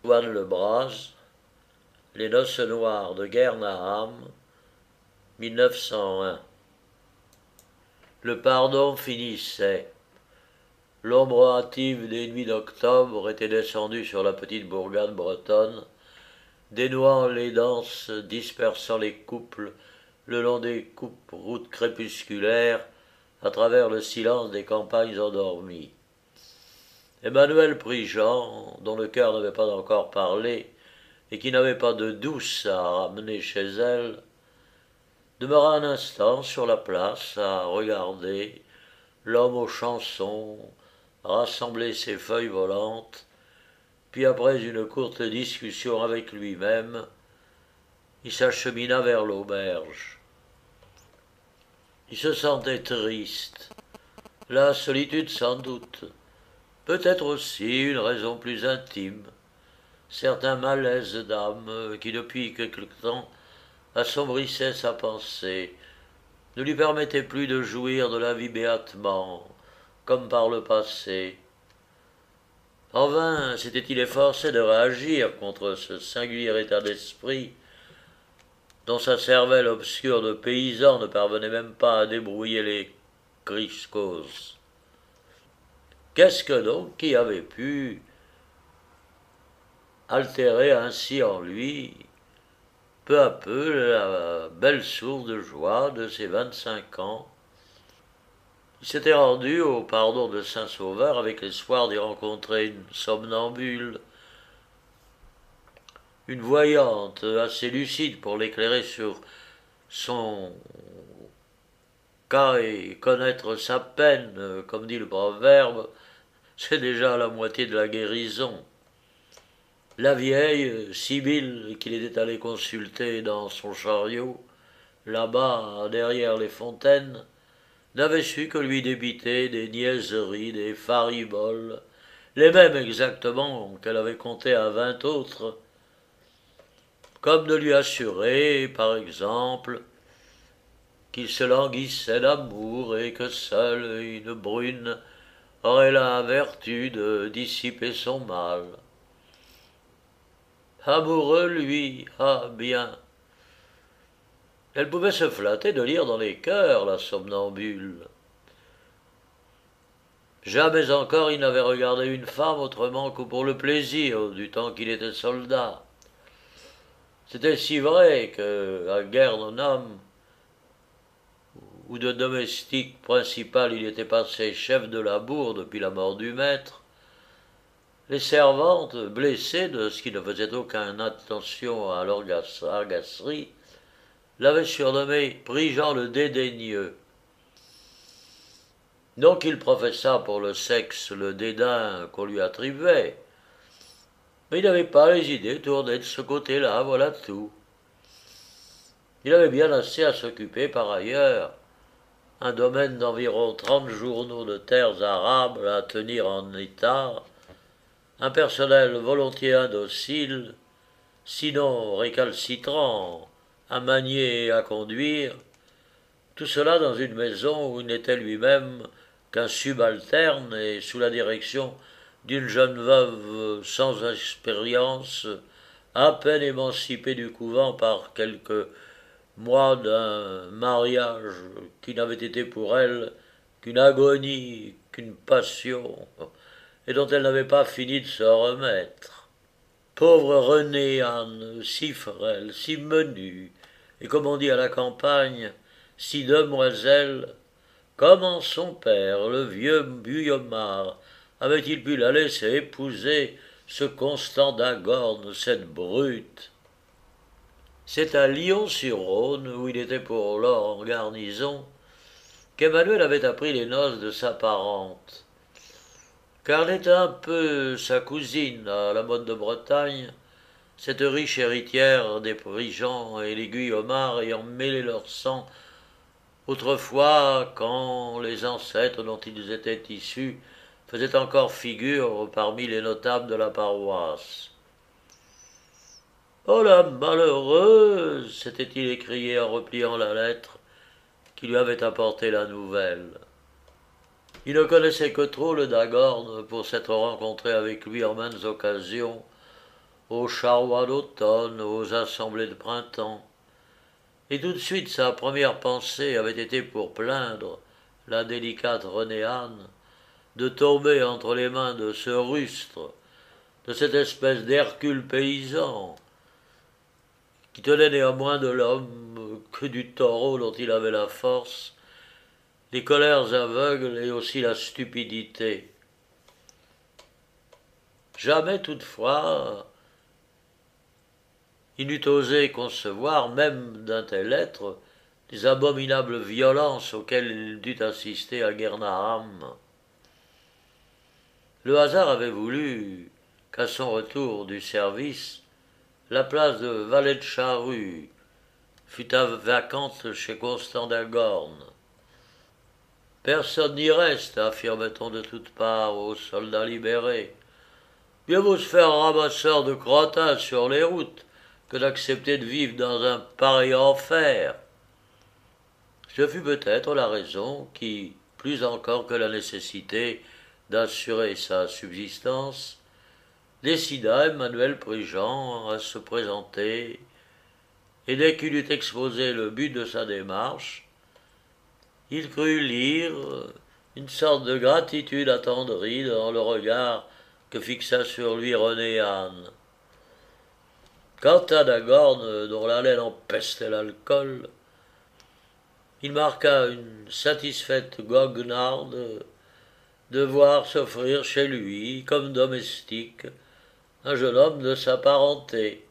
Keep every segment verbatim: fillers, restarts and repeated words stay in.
Juan Le Braz, Les Noces Noires de Guernaham, mille neuf cent un. Le pardon finissait. L'ombre hâtive des nuits d'octobre était descendue sur la petite bourgade bretonne, dénouant les danses, dispersant les couples le long des coupes routes crépusculaires, à travers le silence des campagnes endormies. Emmanuel Prigent, dont le cœur n'avait pas encore parlé et qui n'avait pas de douce à ramener chez elle, demeura un instant sur la place à regarder l'homme aux chansons rassembler ses feuilles volantes, puis après une courte discussion avec lui-même, il s'achemina vers l'auberge. Il se sentait triste, la solitude sans doute, peut-être aussi une raison plus intime, certain malaise d'âme qui depuis quelque temps assombrissait sa pensée, ne lui permettait plus de jouir de la vie béatement, comme par le passé. En vain s'était-il efforcé de réagir contre ce singulier état d'esprit dont sa cervelle obscure de paysan ne parvenait même pas à débrouiller les criskos. Qu'est-ce que donc qui avait pu altérer ainsi en lui, peu à peu, la belle source de joie de ses vingt-cinq ans? Il s'était rendu au pardon de Saint-Sauveur avec l'espoir d'y rencontrer une somnambule, une voyante assez lucide pour l'éclairer sur son cas et connaître sa peine, comme dit le proverbe, c'est déjà la moitié de la guérison. La vieille, Sibylle, qu'il était allé consulter dans son chariot, là-bas, derrière les fontaines, n'avait su que lui débiter des niaiseries, des fariboles, les mêmes exactement qu'elle avait compté à vingt autres, comme de lui assurer, par exemple, qu'il se languissait d'amour et que seule une brune aurait la vertu de dissiper son mal. Amoureux, lui, ah bien. Elle pouvait se flatter de lire dans les cœurs la somnambule. Jamais encore il n'avait regardé une femme autrement que pour le plaisir du temps qu'il était soldat. C'était si vrai que, à Guernesam, où de domestique principal il était passé chef de la bourre depuis la mort du maître, les servantes, blessées de ce qui ne faisait aucune attention à l'orgasserie, l'avaient surnommé Prigent le dédaigneux. Non qu'il professât pour le sexe le dédain qu'on lui attribuait, mais il n'avait pas les idées tournées de ce côté-là, voilà tout. Il avait bien assez à s'occuper par ailleurs, un domaine d'environ trente journaux de terres arables à tenir en état, un personnel volontiers indocile, sinon récalcitrant, à manier et à conduire, tout cela dans une maison où il n'était lui-même qu'un subalterne et sous la direction d'une jeune veuve sans expérience, à peine émancipée du couvent par quelques mois d'un mariage qui n'avait été pour elle qu'une agonie, qu'une passion, et dont elle n'avait pas fini de se remettre. Pauvre Renée Anne, si frêle, si menue, et comme on dit à la campagne, si demoiselle, comment son père, le vieux Guillomard, avait-il pu la laisser épouser ce Constant d'Agorne, cette brute? C'est à Lyon-sur-Rhône, où il était pour lors en garnison, qu'Emmanuel avait appris les noces de sa parente. Car elle était un peu sa cousine à la mode de Bretagne, cette riche héritière des Prigent et les Guillomards ayant mêlé leur sang autrefois quand les ancêtres dont ils étaient issus faisaient encore figure parmi les notables de la paroisse. « Oh la malheureuse !» s'était-il écrié en repliant la lettre qui lui avait apporté la nouvelle. Il ne connaissait que trop le Dagorne pour s'être rencontré avec lui en maintes occasions, aux charrois d'automne, aux assemblées de printemps. Et tout de suite sa première pensée avait été pour plaindre la délicate Renéane de tomber entre les mains de ce rustre, de cette espèce d'Hercule paysan, qui tenait néanmoins de l'homme que du taureau dont il avait la force, les colères aveugles et aussi la stupidité. Jamais toutefois il n'eût osé concevoir, même d'un tel être, les abominables violences auxquelles il dut assister à Guernaham. Le hasard avait voulu qu'à son retour du service, la place de valet de charrue fût vacante chez Constant d'Agorne. Personne n'y reste, affirmait-on de toutes parts aux soldats libérés. Mieux vaut se faire ramasseur de crottin sur les routes que d'accepter de vivre dans un pareil enfer. Ce fut peut-être la raison qui, plus encore que la nécessité d'assurer sa subsistance, décida Emmanuel Prigent à se présenter, et dès qu'il eut exposé le but de sa démarche, il crut lire une sorte de gratitude attendrie dans le regard que fixa sur lui Renéane. Quant à Dagorne, dont l'haleine empestait l'alcool, il marqua une satisfaite goguenarde de voir s'offrir chez lui, comme domestique, un jeune homme de sa parenté.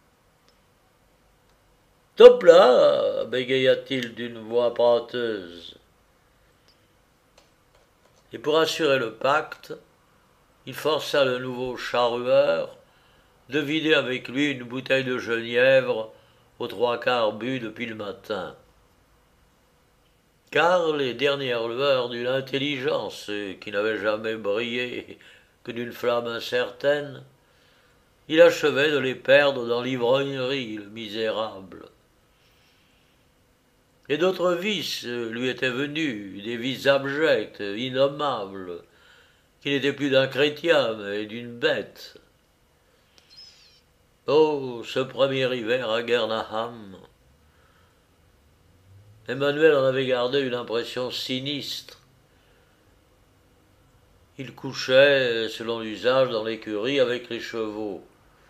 « Top là !» bégaya-t-il d'une voix pâteuse. Et pour assurer le pacte, il força le nouveau charrueur de vider avec lui une bouteille de genièvre aux trois quarts bu depuis le matin. Car les dernières lueurs d'une intelligence qui n'avait jamais brillé que d'une flamme incertaine, il achevait de les perdre dans l'ivrognerie, le misérable. Et d'autres vices lui étaient venus, des vices abjects, innommables, qui n'étaient plus d'un chrétien, mais d'une bête. Oh, ce premier hiver à Guernaham! Emmanuel en avait gardé une impression sinistre. Il couchait, selon l'usage, dans l'écurie avec les chevaux.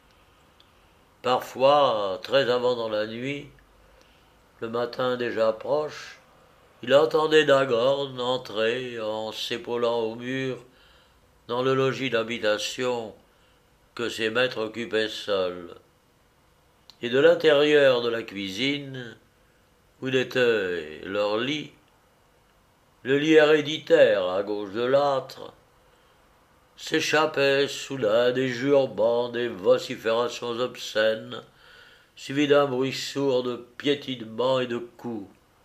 Parfois, très avant dans la nuit, le matin déjà proche, il entendait Dagorne entrer en s'épaulant au mur dans le logis d'habitation que ses maîtres occupaient seuls. Et de l'intérieur de la cuisine, où était leur lit, le lit héréditaire à gauche de l'âtre, s'échappaient soudain des jurements, des vociférations obscènes, suivis d'un bruit sourd de piétinements et de coups.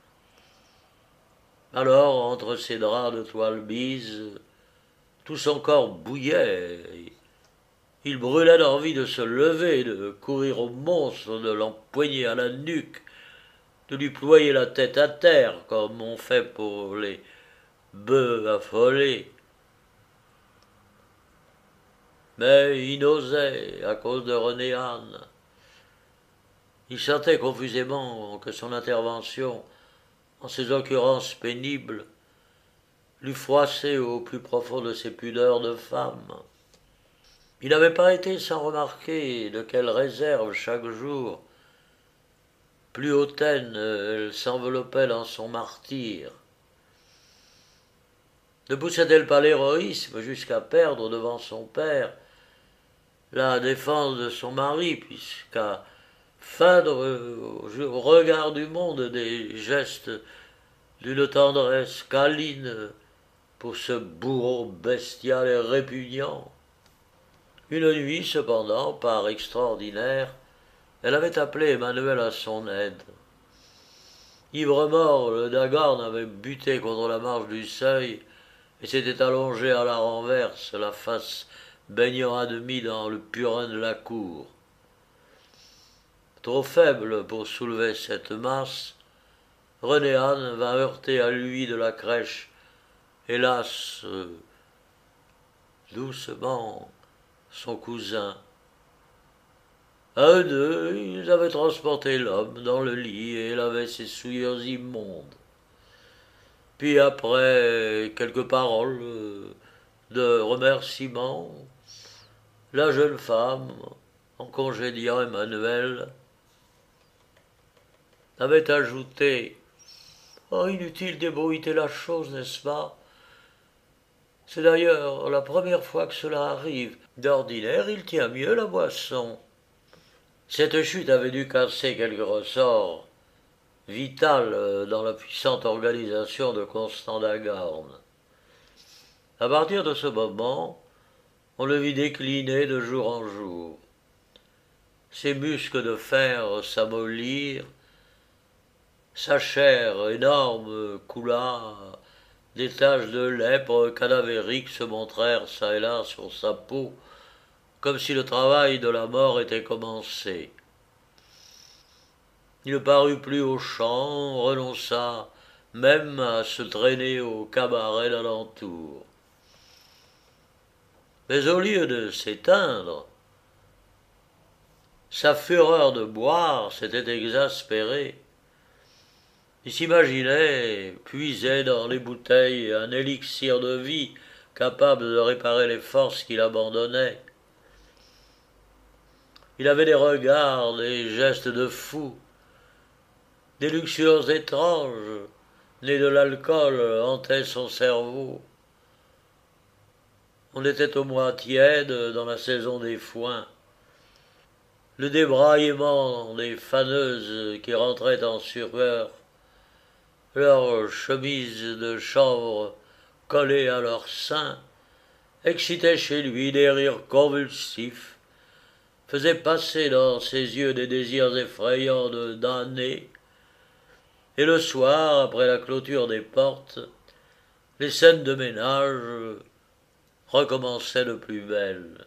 Alors, entre ses draps de toile bise, tout son corps bouillait. Il brûlait d'envie de se lever, de courir au monstre, de l'empoigner à la nuque, de lui ployer la tête à terre, comme on fait pour les bœufs affolés. Mais il n'osait, à cause de Renéane. Il sentait confusément que son intervention, en ces occurrences pénibles, l'eût froissé au plus profond de ses pudeurs de femme. Il n'avait pas été sans remarquer de quelle réserve chaque jour, plus hautaine, elle s'enveloppait dans son martyre. Ne poussait-elle pas l'héroïsme jusqu'à perdre devant son père la défense de son mari, puisqu'à feindre au regard du monde des gestes d'une tendresse câline pour ce bourreau bestial et répugnant? Une nuit, cependant, par extraordinaire, elle avait appelé Emmanuel à son aide. Ivre-mort, le Dagorne avait buté contre la marge du seuil et s'était allongé à la renverse, la face baignant à demi dans le purin de la cour. Trop faible pour soulever cette masse, Renéane vint heurter à lui de la crèche, hélas, doucement, son cousin. À eux deux, ils avaient transporté l'homme dans le lit et lavaient ses souillures immondes. Puis après quelques paroles de remerciement, la jeune femme, en congédiant Emmanuel, avait ajouté « Oh, inutile d'ébruiter la chose, n'est-ce pas? C'est d'ailleurs la première fois que cela arrive. D'ordinaire, il tient mieux la boisson. » Cette chute avait dû casser quelques ressorts vital dans la puissante organisation de Constant d'Agorn. À partir de ce moment, on le vit décliner de jour en jour. Ses muscles de fer s'amollirent, sa chair énorme coula, des taches de lèpre cadavérique se montrèrent çà et là sur sa peau, comme si le travail de la mort était commencé. Il ne parut plus au champ, renonça même à se traîner au cabaret d'alentour. Mais au lieu de s'éteindre, sa fureur de boire s'était exaspérée. Il s'imaginait puiser dans les bouteilles un élixir de vie capable de réparer les forces qu'il abandonnait. Il avait des regards, des gestes de fou. Des luxures étranges, nées de l'alcool, hantaient son cerveau. On était au mois tiède dans la saison des foins. Le débraillement des faneuses qui rentraient en sueur, leurs chemises de chanvre collées à leurs seins, excitaient chez lui des rires convulsifs, faisaient passer dans ses yeux des désirs effrayants de damnés. Et le soir, après la clôture des portes, les scènes de ménage recommençaient de plus belle.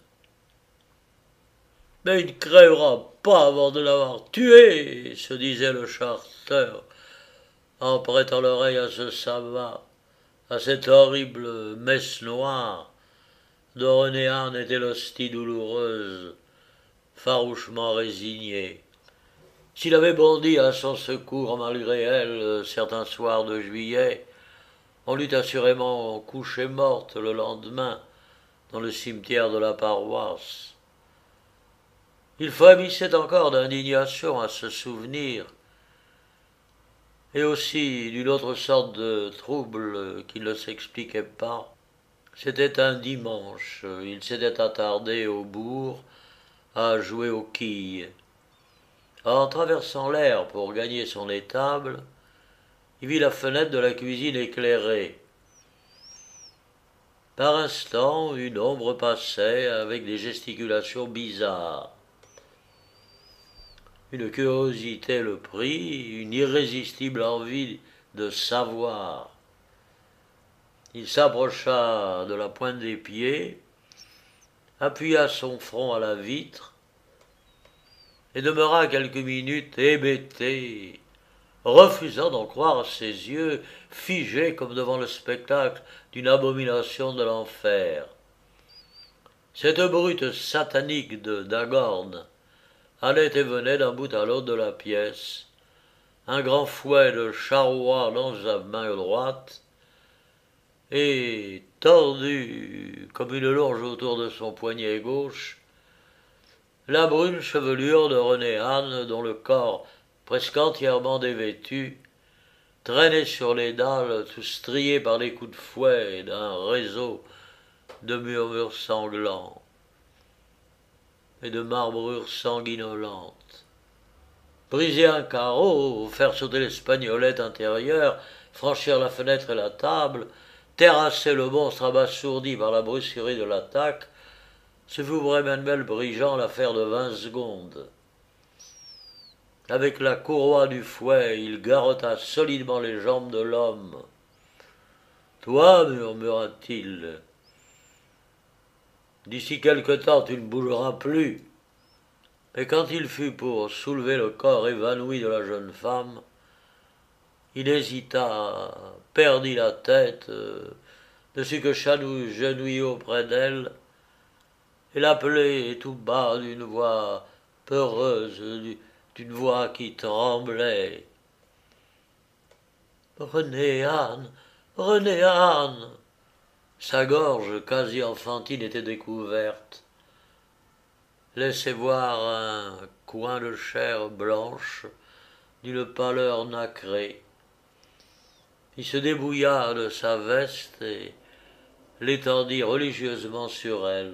« Mais il ne crèvera pas avant de l'avoir tué !» se disait le charretier, en prêtant l'oreille à ce sabbat, à cette horrible messe noire dont René Anne était l'hostie douloureuse, farouchement résignée. S'il avait bondi à son secours malgré elle certains soirs de juillet, on l'eût assurément couchée morte le lendemain dans le cimetière de la paroisse. Il frémissait encore d'indignation à se souvenir, et aussi d'une autre sorte de trouble qui ne s'expliquait pas. C'était un dimanche, il s'était attardé au bourg à jouer aux quilles. En traversant l'air pour gagner son étable, il vit la fenêtre de la cuisine éclairée. Par instant, une ombre passait avec des gesticulations bizarres. Une curiosité le prit, une irrésistible envie de savoir. Il s'approcha de la pointe des pieds, appuya son front à la vitre, et demeura quelques minutes hébété, refusant d'en croire ses yeux, figés comme devant le spectacle d'une abomination de l'enfer. Cette brute satanique de Dagorn allait et venait d'un bout à l'autre de la pièce, un grand fouet de charroi dans sa main droite, et, tordu comme une longe autour de son poignet gauche, la brune chevelure de René Anne, dont le corps, presque entièrement dévêtu, traînait sur les dalles, tout strié par les coups de fouet d'un réseau de murmures sanglants et de marbrures sanguinolentes. Briser un carreau, faire sauter l'espagnolette intérieure, franchir la fenêtre et la table, terrasser le monstre abasourdi par la brusquerie de l'attaque, ce fut pour Emmanuel Brigeant l'affaire de vingt secondes. Avec la courroie du fouet, il garrotta solidement les jambes de l'homme. « Toi, murmura-t-il, d'ici quelque temps tu ne bougeras plus. » Mais quand il fut pour soulever le corps évanoui de la jeune femme, il hésita, perdit la tête, ne sut que s'agenouiller auprès d'elle, et l'appelait tout bas d'une voix peureuse d'une voix qui tremblait. « Renée Anne, Renée Anne !» Sa gorge quasi enfantine était découverte. Laissait voir un coin de chair blanche d'une pâleur nacrée. Il se débouilla de sa veste et l'étendit religieusement sur elle.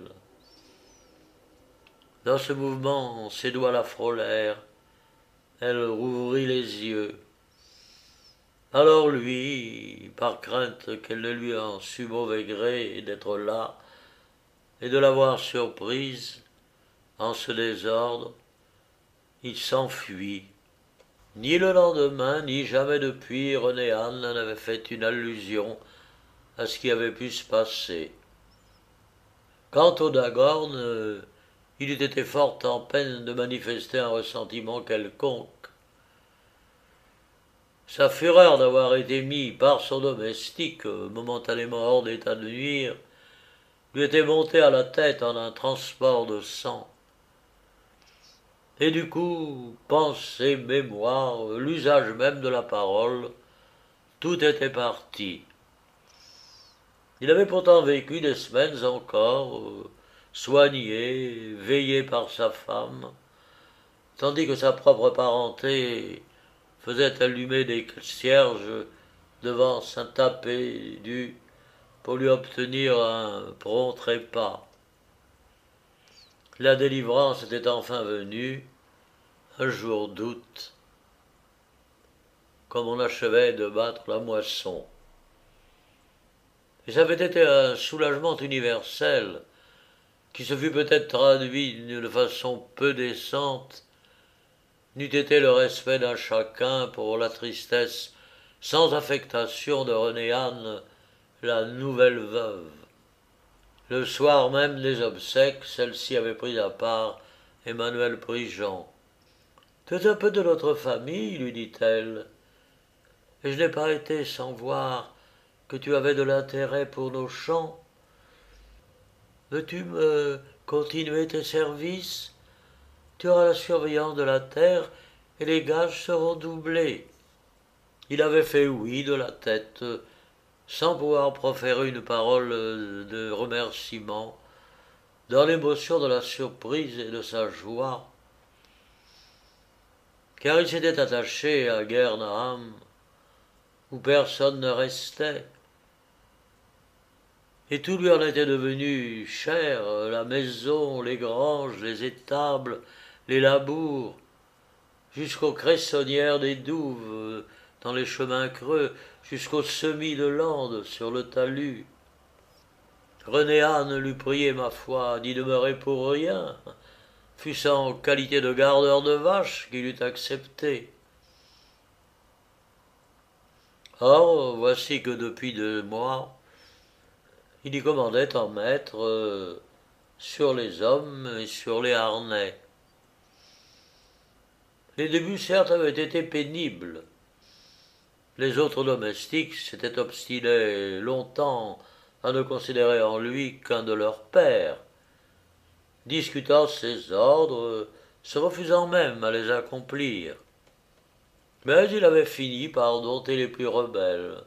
Dans ce mouvement, ses doigts la frôlèrent. Elle rouvrit les yeux. Alors lui, par crainte qu'elle ne lui en sût mauvais gré d'être là et de l'avoir surprise en ce désordre, il s'enfuit. Ni le lendemain, ni jamais depuis, Renée Anne n'avait fait une allusion à ce qui avait pu se passer. Quant au Dagorn, il eût été fort en peine de manifester un ressentiment quelconque. Sa fureur d'avoir été mis par son domestique, momentanément hors d'état de nuire, lui était montée à la tête en un transport de sang. Et du coup, pensée, mémoire, l'usage même de la parole, tout était parti. Il avait pourtant vécu des semaines encore, euh, soigné, veillé par sa femme, tandis que sa propre parenté faisait allumer des cierges devant Saint-Apé du pour lui obtenir un prompt trépas. La délivrance était enfin venue, un jour d'août, comme on achevait de battre la moisson. Et ça avait été un soulagement universel, qui se fût peut-être traduit d'une façon peu décente, n'eût été le respect d'un chacun pour la tristesse sans affectation de Renée Anne, la nouvelle veuve. Le soir même des obsèques, celle-ci avait pris à part Emmanuel Prigent. « Tu es un peu de notre famille, lui dit-elle, et je n'ai pas été sans voir que tu avais de l'intérêt pour nos chants. Veux-tu me continuer tes services? Tu auras la surveillance de la terre et les gages seront doublés. » Il avait fait oui de la tête, sans pouvoir proférer une parole de remerciement, dans l'émotion de la surprise et de sa joie, car il s'était attaché à Guernesam, où personne ne restait, et tout lui en était devenu cher, la maison, les granges, les étables, les labours, jusqu'aux cressonnières des douves, dans les chemins creux, jusqu'aux semis de landes sur le talus. Renée Anne l'eût prié, ma foi, d'y demeurer pour rien, fût-ce en qualité de gardeur de vaches qu'il eût accepté. Or, voici que depuis deux mois, il y commandait en maître euh, sur les hommes et sur les harnais. Les débuts, certes, avaient été pénibles. Les autres domestiques s'étaient obstinés longtemps à ne considérer en lui qu'un de leurs pères, discutant ses ordres, se refusant même à les accomplir. Mais il avait fini par dompter les plus rebelles.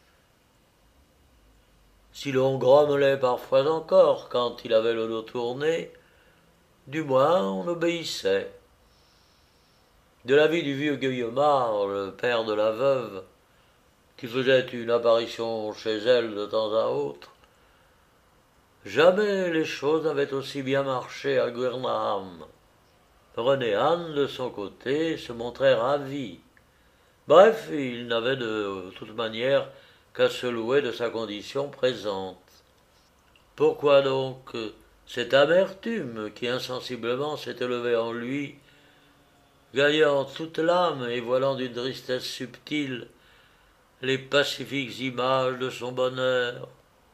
Si l'on grommelait parfois encore quand il avait le dos tourné, du moins on obéissait. De l'avis du vieux Guillemard, le père de la veuve, qui faisait une apparition chez elle de temps à autre, jamais les choses n'avaient aussi bien marché à Guernesam. Renée Anne, de son côté, se montrait ravie. Bref, il n'avait de toute manière qu'à se louer de sa condition présente. Pourquoi donc cette amertume qui insensiblement s'était levée en lui, gagnant toute l'âme et voilant d'une tristesse subtile les pacifiques images de son bonheur?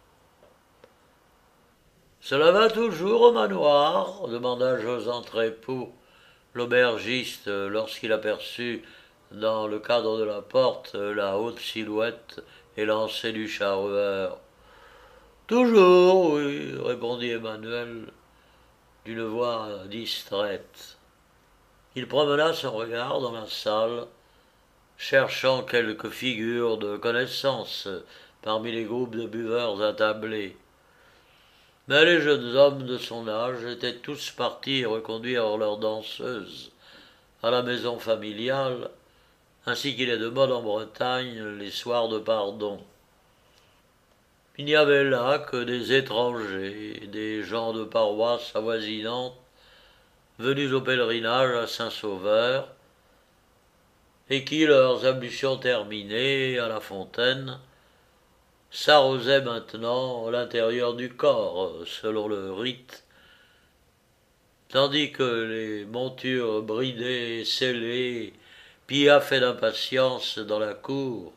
« Cela va toujours au manoir ?» demanda Josan Trépoux, l'aubergiste, lorsqu'il aperçut dans le cadre de la porte la haute silhouette élancée du charreur. « Toujours, oui, répondit Emmanuel, d'une voix distraite. Il promena son regard dans la salle, cherchant quelques figures de connaissance parmi les groupes de buveurs attablés. Mais les jeunes hommes de son âge étaient tous partis reconduire leurs danseuses à la maison familiale, ainsi qu'il est de mode en Bretagne les soirs de pardon. Il n'y avait là que des étrangers, des gens de paroisses avoisinantes, venus au pèlerinage à Saint-Sauveur, et qui, leurs ablutions terminées à la fontaine, s'arrosaient maintenant l'intérieur du corps, selon le rite, tandis que les montures bridées et scellées piaffaient d'impatience dans la cour.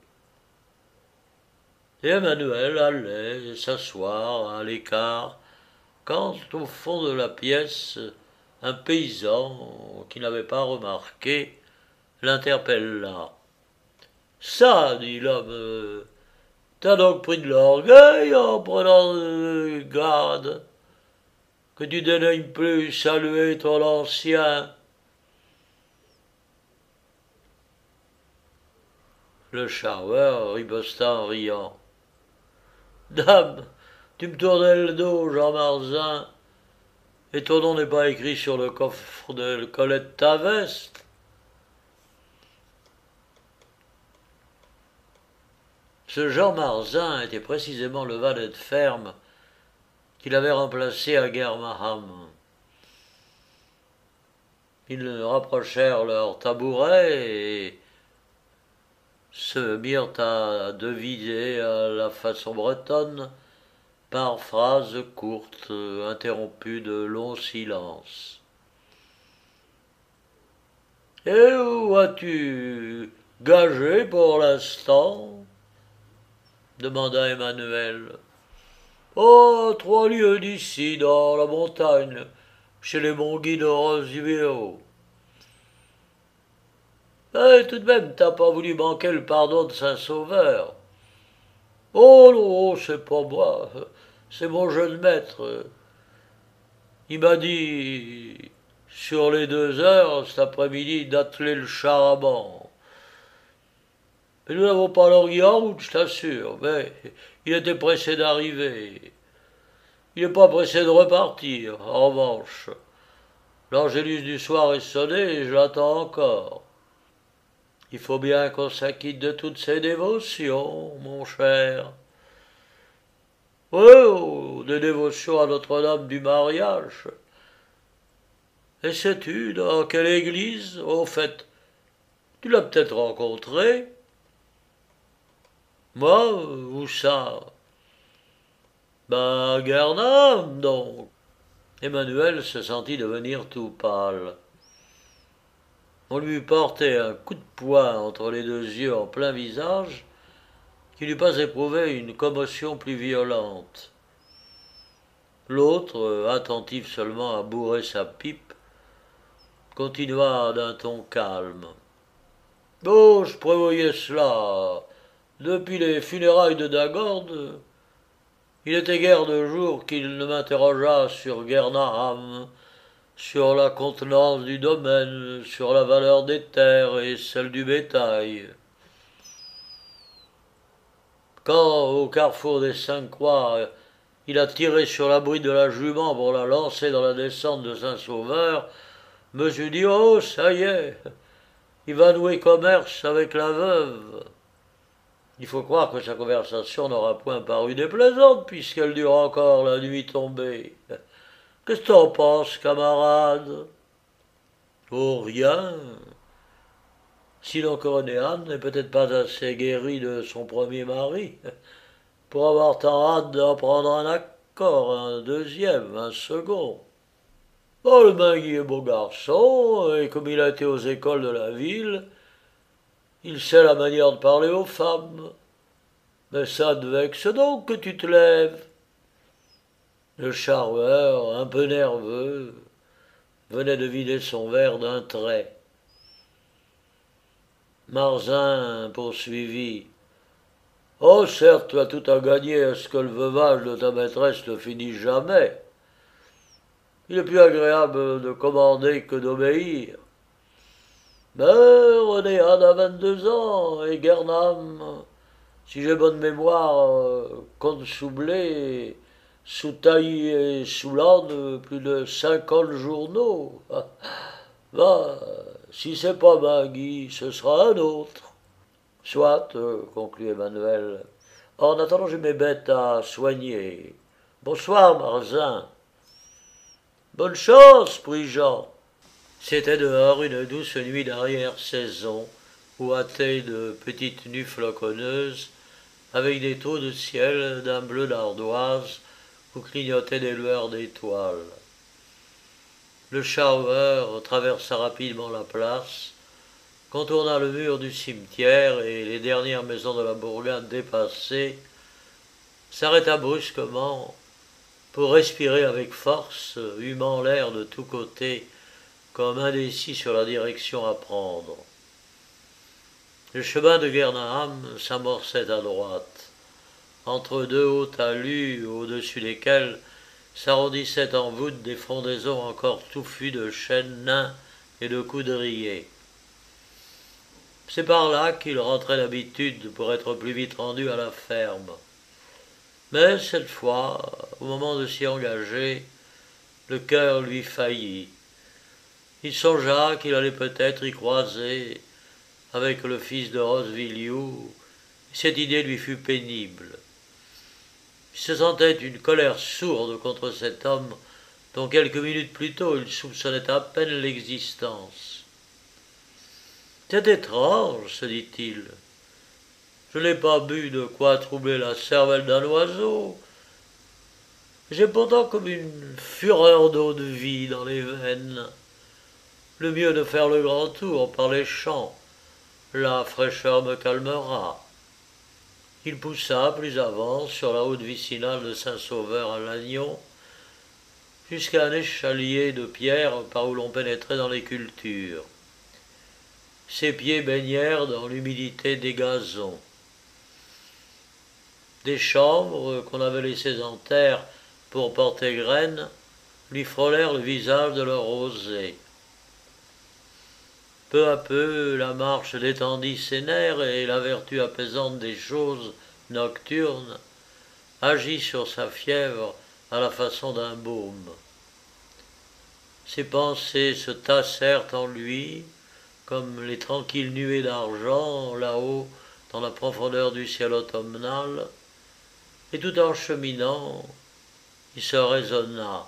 Et Emmanuel allait s'asseoir à l'écart, quand, au fond de la pièce, un paysan, qui n'avait pas remarqué, l'interpella. « Ça, dit l'homme, t'as donc pris de l'orgueil en prenant euh, garde, que tu dédaignes plus saluer ton ancien. » Le charreur riposta en riant. « Dame, tu me tournais le dos, Jean Marzin, et ton nom n'est pas écrit sur le coffre de collet de ta veste. » Ce Jean Marzin était précisément le valet de ferme qu'il avait remplacé à Guermaham. Ils rapprochèrent leurs tabourets et se mirent à deviser à la façon bretonne par phrases courtes interrompues de longs silences. « Et où as-tu gagé pour l'instant ?» demanda Emmanuel. « Oh, trois lieues d'ici, dans la montagne, chez les Monguis de Rosivio. »« Eh, tout de même, t'as pas voulu manquer le pardon de Saint-Sauveur. »« Oh non, c'est pas moi, c'est mon jeune maître. Il m'a dit, sur les deux heures, cet après-midi, d'atteler le char à banc. Mais nous n'avons pas l'orgueil en route, je t'assure, mais il était pressé d'arriver. Il n'est pas pressé de repartir, en revanche. L'angélus du soir est sonné et je l'attends encore. Il faut bien qu'on s'acquitte de toutes ces dévotions, mon cher. Oh, des dévotions à Notre-Dame du mariage. Et sais-tu dans quelle église, au fait, tu l'as peut-être rencontré? Moi, où ça? Ben, à Guernesey, donc. Emmanuel se sentit devenir tout pâle. On lui eût porté un coup de poing entre les deux yeux en plein visage, qui n'eût pas éprouvé une commotion plus violente. L'autre, attentif seulement à bourrer sa pipe, continua d'un ton calme. « Oh, je prévoyais cela. Depuis les funérailles de Dagorde, il était guère de jour qu'il ne m'interrogeât sur Guernaham, sur la contenance du domaine, sur la valeur des terres et celle du bétail. Quand, au carrefour des Cinq-Croix, il a tiré sur la bride de la jument pour la lancer dans la descente de Saint-Sauveur, je me suis dit, oh, ça y est, il va nouer commerce avec la veuve. Il faut croire que sa conversation n'aura point paru déplaisante, puisqu'elle dure encore la nuit tombée. Qu'est-ce que t'en penses, camarade? Oh, rien. Si l'Encorénéane n'est peut-être pas assez guérie de son premier mari pour avoir tant hâte d'en prendre un accord, un deuxième, un second. Oh, le Mingui est beau garçon, et comme il a été aux écoles de la ville, il sait la manière de parler aux femmes. Mais ça te vexe donc que tu te lèves. Le charmeur, un peu nerveux, venait de vider son verre d'un trait. Marzin poursuivit. « Oh, certes, tu as tout à gagner à ce que le veuvage de ta maîtresse ne finisse jamais. Il est plus agréable de commander que d'obéir. Ben, René Anne a vingt-deux ans, et Gernam, si j'ai bonne mémoire, euh, compte sous blé, sous taille et sous l'âne, plus de cinquante journaux. Ben, si c'est pas Magui, ce sera un autre. Soit, euh, conclut Emmanuel. En attendant, j'ai mes bêtes à soigner. Bonsoir, Marzin. Bonne chance, Prigent. C'était dehors une douce nuit d'arrière-saison, ouatée de petites nues floconneuses, avec des taux de ciel d'un bleu d'ardoise où clignotaient des lueurs d'étoiles. Le charmeur traversa rapidement la place, contourna le mur du cimetière et les dernières maisons de la bourgade dépassées, s'arrêta brusquement pour respirer avec force, humant l'air de tous côtés, comme indécis sur la direction à prendre. Le chemin de Guernaham s'amorçait à droite, entre deux hauts talus au-dessus desquels s'arrondissaient en voûte des frondaisons encore touffues de chênes nains et de coudriers. C'est par là qu'il rentrait d'habitude pour être plus vite rendu à la ferme. Mais cette fois, au moment de s'y engager, le cœur lui faillit. Il songea qu'il allait peut-être y croiser avec le fils de Roseviliou, et cette idée lui fut pénible. Il se sentait une colère sourde contre cet homme dont quelques minutes plus tôt il soupçonnait à peine l'existence. C'est étrange, se dit-il. Je n'ai pas bu de quoi troubler la cervelle d'un oiseau. J'ai pourtant comme une fureur d'eau de vie dans les veines. Le mieux de faire le grand tour par les champs. La fraîcheur me calmera. Il poussa plus avant sur la haute vicinale de Saint-Sauveur à Lannion, jusqu'à un échalier de pierre par où l'on pénétrait dans les cultures. Ses pieds baignèrent dans l'humidité des gazons. Des chambres qu'on avait laissées en terre pour porter graines lui frôlèrent le visage de leur rosée. Peu à peu, la marche détendit ses nerfs et la vertu apaisante des choses nocturnes agit sur sa fièvre à la façon d'un baume. Ses pensées se tassèrent en lui, comme les tranquilles nuées d'argent là-haut dans la profondeur du ciel automnal, et tout en cheminant, il se raisonna.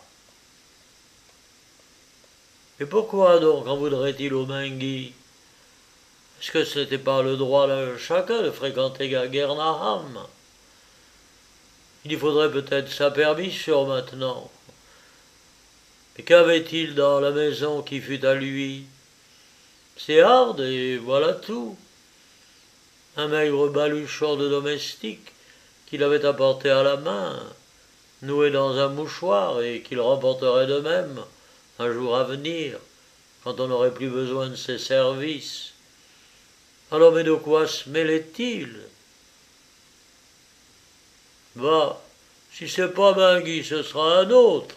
Et pourquoi donc en voudrait-il au Mengui? Est-ce que ce n'était pas le droit de chacun de fréquenter Guernaham? Il y faudrait peut-être sa permission maintenant. Mais qu'avait-il dans la maison qui fut à lui? C'est hard et voilà tout. Un maigre baluchon de domestique qu'il avait apporté à la main, noué dans un mouchoir et qu'il remporterait de même un jour à venir, quand on n'aurait plus besoin de ses services. Alors mais de quoi se mêlait-il? Bah, si c'est pas Mengui, ce sera un autre.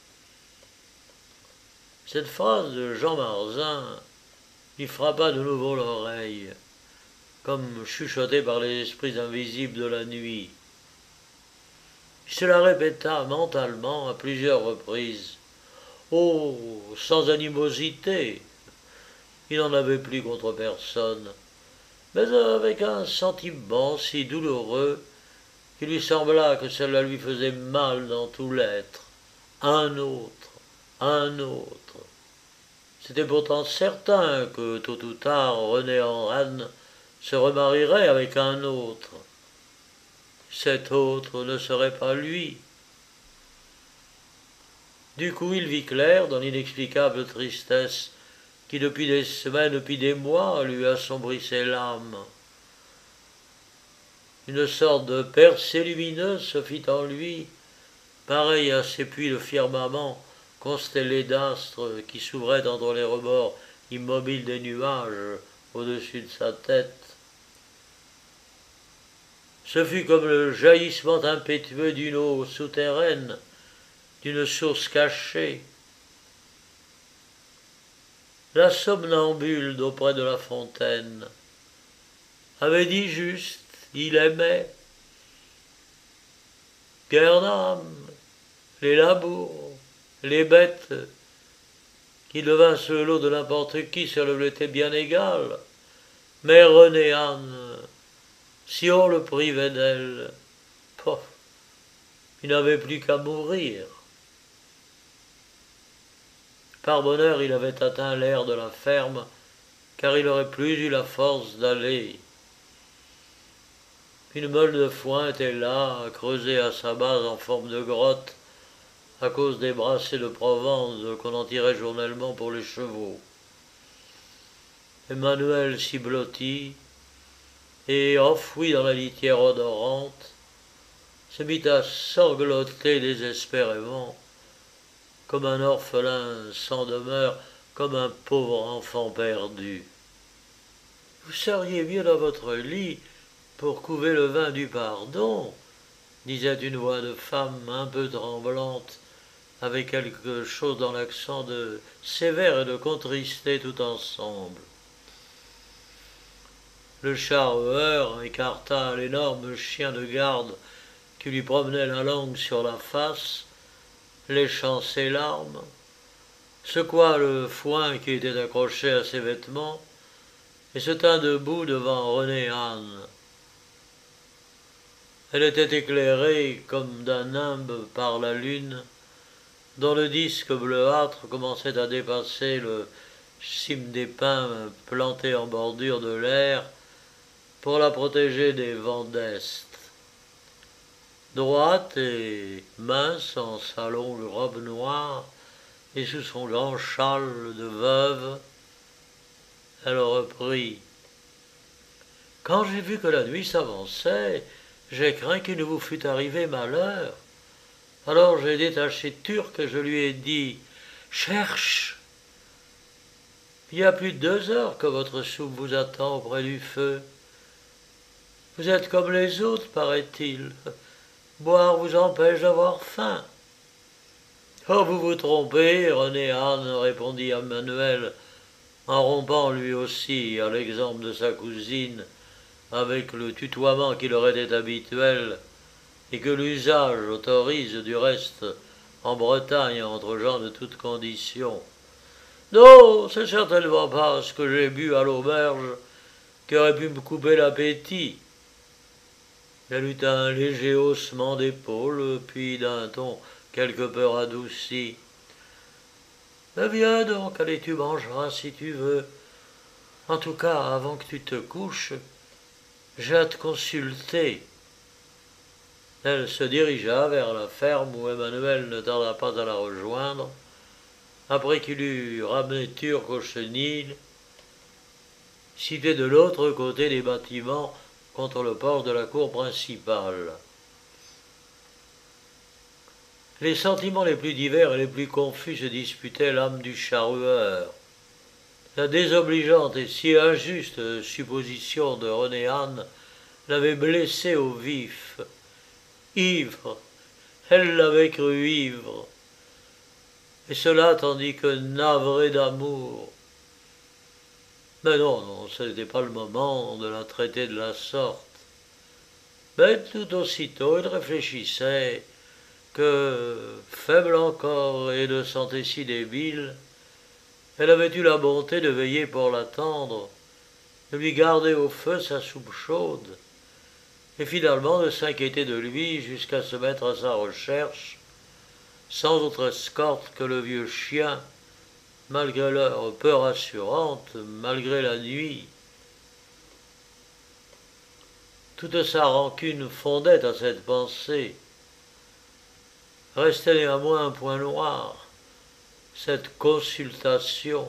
Cette phrase de Jean Marzin lui frappa de nouveau l'oreille, comme chuchotée par les esprits invisibles de la nuit. Il se la répéta mentalement à plusieurs reprises. Oh, sans animosité. Il n'en avait plus contre personne, mais avec un sentiment si douloureux qu'il lui sembla que cela lui faisait mal dans tout l'être. Un autre, un autre. C'était pourtant certain que tôt ou tard René Henran se remarierait avec un autre. Cet autre ne serait pas lui. Du coup, il vit clair dans l'inexplicable tristesse qui, depuis des semaines, depuis des mois, lui assombrissait l'âme. Une sorte de percée lumineuse se fit en lui, pareille à ces puits de firmament constellés d'astres qui s'ouvraient entre les rebords immobiles des nuages au-dessus de sa tête. Ce fut comme le jaillissement impétueux d'une eau souterraine, d'une source cachée. la somnambule d'auprès de la fontaine, avait dit juste, il aimait. Guerre d'âme, les labours, les bêtes, qui devinssent le lot de n'importe qui, ça leur était bien égal. Mais René Anne, si on le privait d'elle, pof, il n'avait plus qu'à mourir. Par bonheur, il avait atteint l'air de la ferme, car il n'aurait plus eu la force d'aller. Une meule de foin était là, creusée à sa base en forme de grotte, à cause des brassées de Provence qu'on en tirait journellement pour les chevaux. Emmanuel s'y blottit, et, enfoui dans la litière odorante, se mit à sangloter désespérément, comme un orphelin sans demeure, comme un pauvre enfant perdu. Vous seriez mieux dans votre lit pour couver le vin du pardon, disait une voix de femme un peu tremblante, avec quelque chose dans l'accent de sévère et de contristé tout ensemble. Le charreur écarta l'énorme chien de garde qui lui promenait la langue sur la face, léchant ses larmes, secoua le foin qui était accroché à ses vêtements, et se tint debout devant René Anne. Elle était éclairée comme d'un nimbe par la lune, dont le disque bleuâtre commençait à dépasser le cime des pins plantés en bordure de l'air pour la protéger des vents d'est. Droite et mince en sa longue robe noire et sous son grand châle de veuve, elle reprit. Quand j'ai vu que la nuit s'avançait, j'ai craint qu'il ne vous fût arrivé malheur. Alors j'ai détaché Turc et je lui ai dit « Cherche ! Il y a plus de deux heures que votre soupe vous attend auprès du feu. Vous êtes comme les autres, paraît-il. Boire vous empêche d'avoir faim. » « Oh, vous vous trompez, René Anne, répondit Emmanuel, en rompant lui aussi, à l'exemple de sa cousine, avec le tutoiement qui leur était habituel, et que l'usage autorise du reste en Bretagne entre gens de toutes conditions. Non, c'est certainement pas ce que j'ai bu à l'auberge qui aurait pu me couper l'appétit. Elle eut un léger haussement d'épaule, puis d'un ton quelque peu radouci. Mais viens donc, allez, tu mangeras si tu veux. En tout cas, avant que tu te couches, j'ai à te consulter. Elle se dirigea vers la ferme où Emmanuel ne tarda pas à la rejoindre, après qu'il eut ramené Turc au chenil, situé de l'autre côté des bâtiments contre le porche de la cour principale. Les sentiments les plus divers et les plus confus se disputaient l'âme du charrueur. La désobligeante et si injuste supposition de René Anne l'avait blessé au vif. Ivre, elle l'avait cru ivre, et cela tandis que navré d'amour. Mais non, non, ce n'était pas le moment de la traiter de la sorte. Mais tout aussitôt il réfléchissait que, faible encore et de santé si débile, elle avait eu la bonté de veiller pour l'attendre, de lui garder au feu sa soupe chaude, et finalement de s'inquiéter de lui jusqu'à se mettre à sa recherche, sans autre escorte que le vieux chien, malgré l'heure peu rassurante, malgré la nuit. Toute sa rancune fondait à cette pensée. Restait néanmoins un point noir, cette consultation.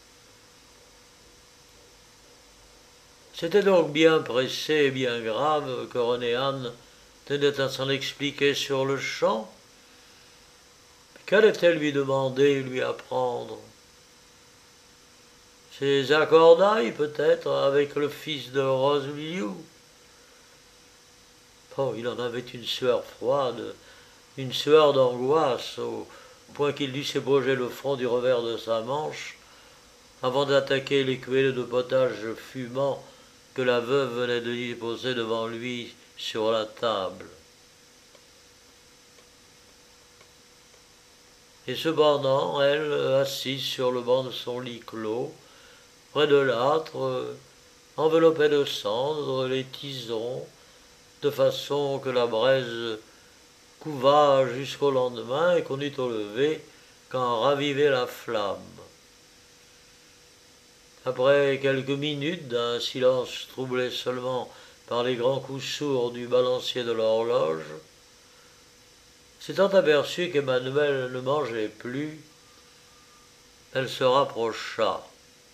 C'était donc bien pressé et bien grave que René Anne tenait à s'en expliquer sur le champ. Qu'allait-elle lui demander et lui apprendre? Ses accordailles, peut-être, avec le fils de Roselieu. Oh, il en avait une sueur froide, une sueur d'angoisse, au point qu'il dut s'ébaucher le front du revers de sa manche, avant d'attaquer l'écuelle de potage fumant que la veuve venait de déposer devant lui sur la table. Et cependant, elle, assise sur le banc de son lit clos, près de l'âtre, enveloppait de cendres les tisons, de façon que la braise couva jusqu'au lendemain et qu'on eut au lever qu'en ravivait la flamme. Après quelques minutes d'un silence troublé seulement par les grands coups sourds du balancier de l'horloge, s'étant aperçue qu'Emmanuel ne mangeait plus, elle se rapprocha.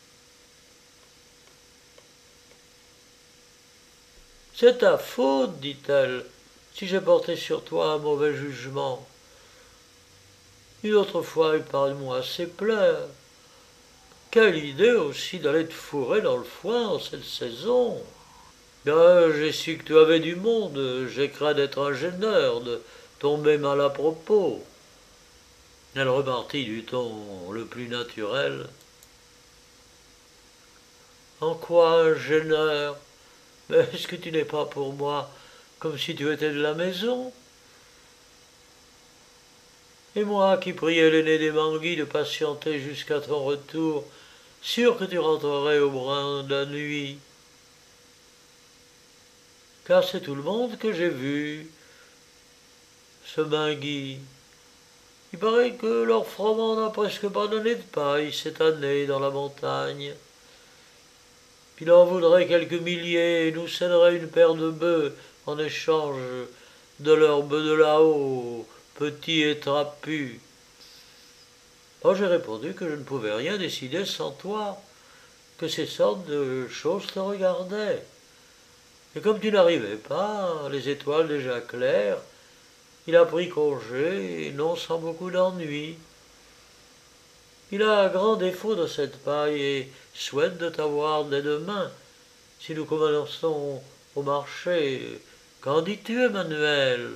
« C'est ta faute, dit-elle, si j'ai porté sur toi un mauvais jugement. Une autre fois, épargne-moi ces plaies. Quelle idée aussi d'aller te fourrer dans le foin en cette saison. Ben, j'ai su que tu avais du monde, j'ai craint d'être un gêneur, de tomber mal à propos. » Elle repartit du ton le plus naturel. « En quoi un gêneur? Mais est-ce que tu n'es pas pour moi comme si tu étais de la maison? Et moi qui priais l'aîné des Manguis de patienter jusqu'à ton retour, sûr que tu rentrerais au brin de la nuit. Car c'est tout le monde que j'ai vu, ce Mingui. Il paraît que leur froment n'a presque pas donné de paille cette année dans la montagne. Il en voudrait quelques milliers et nous céderait une paire de bœufs en échange de leurs bœufs de là-haut, petits et trapus. Moi j'ai répondu que je ne pouvais rien décider sans toi, que ces sortes de choses te regardaient. Et comme tu n'arrivais pas, les étoiles déjà claires, il a pris congé, non sans beaucoup d'ennui. Il a un grand défaut de cette paille et souhaite de t'avoir dès demain, si nous commençons au marché. Qu'en dis-tu, Emmanuel?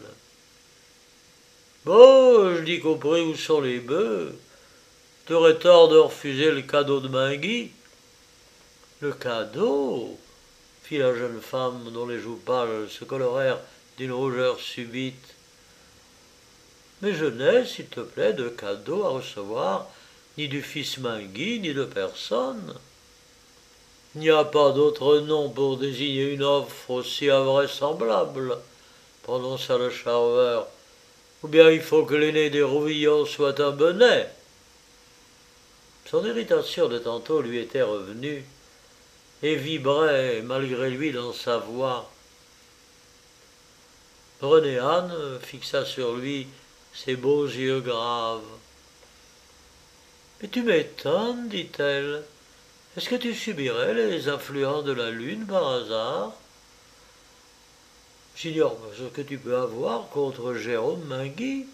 Bon, je dis qu'au prix où sont les bœufs, t'aurais tort de refuser le cadeau de Mingui. Le cadeau? Fit la jeune femme dont les joues pâles se colorèrent d'une rougeur subite. Mais je n'ai, s'il te plaît, de cadeau à recevoir, ni du fils Mingui, ni de personne. Il n'y a pas d'autre nom pour désigner une offre aussi invraisemblable, prononça le charmeur. Ou bien il faut que l'aîné des Rouvillons soit un bonnet. Son irritation de tantôt lui était revenue et vibrait malgré lui dans sa voix. René Anne fixa sur lui ses beaux yeux graves. « Mais tu m'étonnes, dit-elle. Est-ce que tu subirais les influences de la lune par hasard? J'ignore ce que tu peux avoir contre Jérôme Mingui.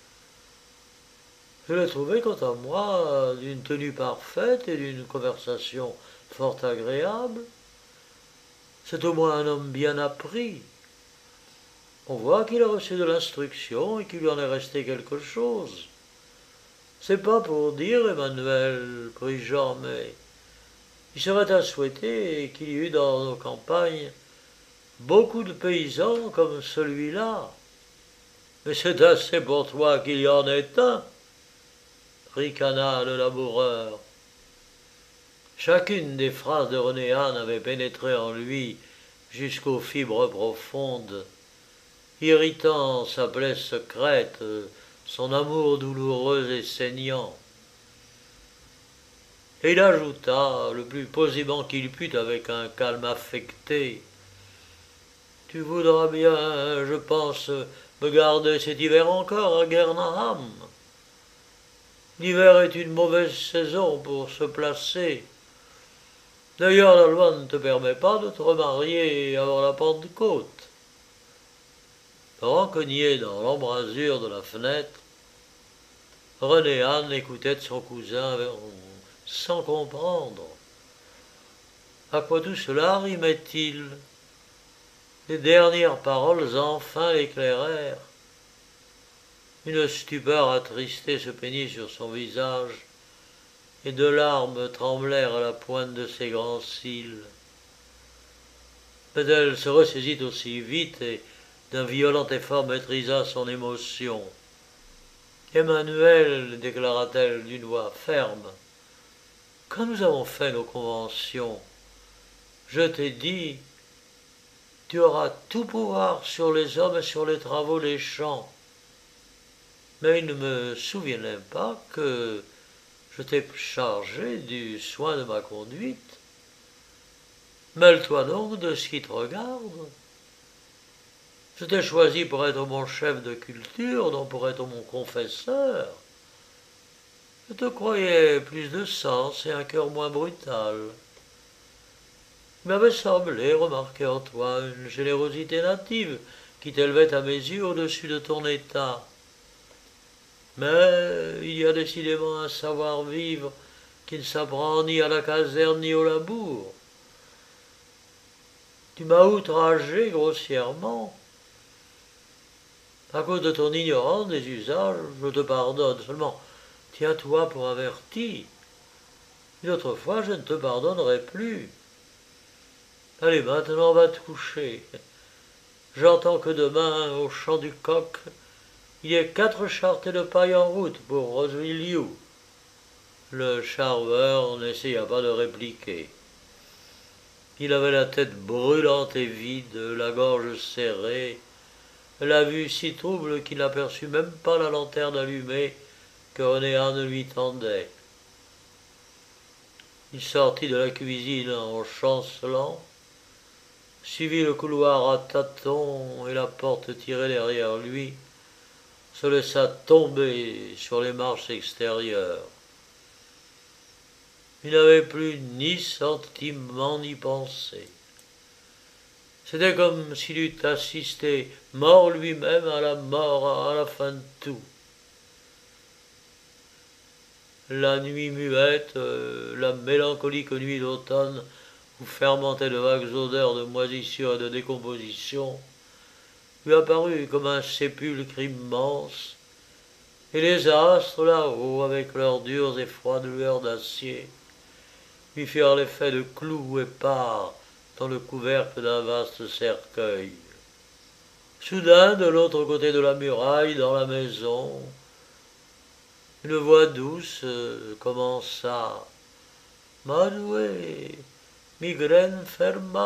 Je l'ai trouvé, quant à moi, d'une tenue parfaite et d'une conversation fort agréable. C'est au moins un homme bien appris. On voit qu'il a reçu de l'instruction et qu'il lui en est resté quelque chose. C'est pas pour dire, Emmanuel, prit Jean, mais il serait à souhaiter qu'il y eût dans nos campagnes beaucoup de paysans comme celui-là. Mais c'est assez pour toi qu'il y en ait un, ricana le laboureur. Chacune des phrases de René Anne avait pénétré en lui jusqu'aux fibres profondes, irritant sa plaie secrète, son amour douloureux et saignant. Et il ajouta, le plus posément qu'il put avec un calme affecté, « Tu voudras bien, je pense, me garder cet hiver encore à Guernaham. L'hiver est une mauvaise saison pour se placer. D'ailleurs, la loi ne te permet pas de te remarier avant la Pentecôte. » Rancogné dans l'embrasure de la fenêtre, René Anne écoutait son cousin sans comprendre. À quoi tout cela rimait-il? Les dernières paroles enfin l'éclairèrent. Une stupeur attristée se peignit sur son visage, et deux larmes tremblèrent à la pointe de ses grands cils. Mais elle se ressaisit aussi vite et d'un violent effort maîtrisa son émotion. « Emmanuel, déclara-t-elle d'une voix ferme, quand nous avons fait nos conventions, je t'ai dit, tu auras tout pouvoir sur les hommes et sur les travaux des champs. Mais il ne me souvenait pas que je t'ai chargé du soin de ma conduite. Mêle-toi donc de ce qui te regarde. Je t'ai choisi pour être mon chef de culture, non pour être mon confesseur. Je te croyais plus de sens et un cœur moins brutal. Il m'avait semblé remarquer en toi une générosité native qui t'élevait à mes yeux au-dessus de ton état. Mais il y a décidément un savoir-vivre qui ne s'apprend ni à la caserne ni au labour. Tu m'as outragé grossièrement. À cause de ton ignorance des usages, je te pardonne. Seulement, tiens-toi pour averti. Une autre fois, je ne te pardonnerai plus. Allez, maintenant, va te coucher. J'entends que demain, au champ du coq, il y a quatre charrettes de paille en route pour Roseville. Le charmeur n'essaya pas de répliquer. Il avait la tête brûlante et vide, la gorge serrée, la vue si trouble qu'il n'aperçut même pas la lanterne allumée que René Anne lui tendait. Il sortit de la cuisine en chancelant, suivit le couloir à tâtons et la porte tirée derrière lui, se laissa tomber sur les marches extérieures. Il n'avait plus ni sentiment ni pensée. C'était comme s'il eût assisté, mort lui-même, à la mort, à la fin de tout. La nuit muette, euh, la mélancolique nuit d'automne, où fermentaient de vagues odeurs de moisissure et de décomposition, lui apparut comme un sépulcre immense, et les astres là-haut, avec leurs dures et froides lueurs d'acier, lui firent l'effet de clous épars dans le couvercle d'un vaste cercueil. Soudain, de l'autre côté de la muraille, dans la maison, une voix douce euh, commença. « Manuel, migraine fermamente ».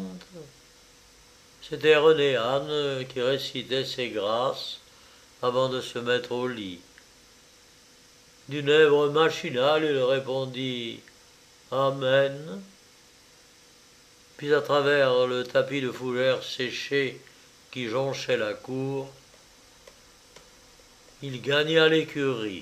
C'était René Anne qui récitait ses grâces avant de se mettre au lit. D'une œuvre machinale, il répondit « Amen ». Puis à travers le tapis de fougères séchées qui jonchait la cour, il gagna l'écurie.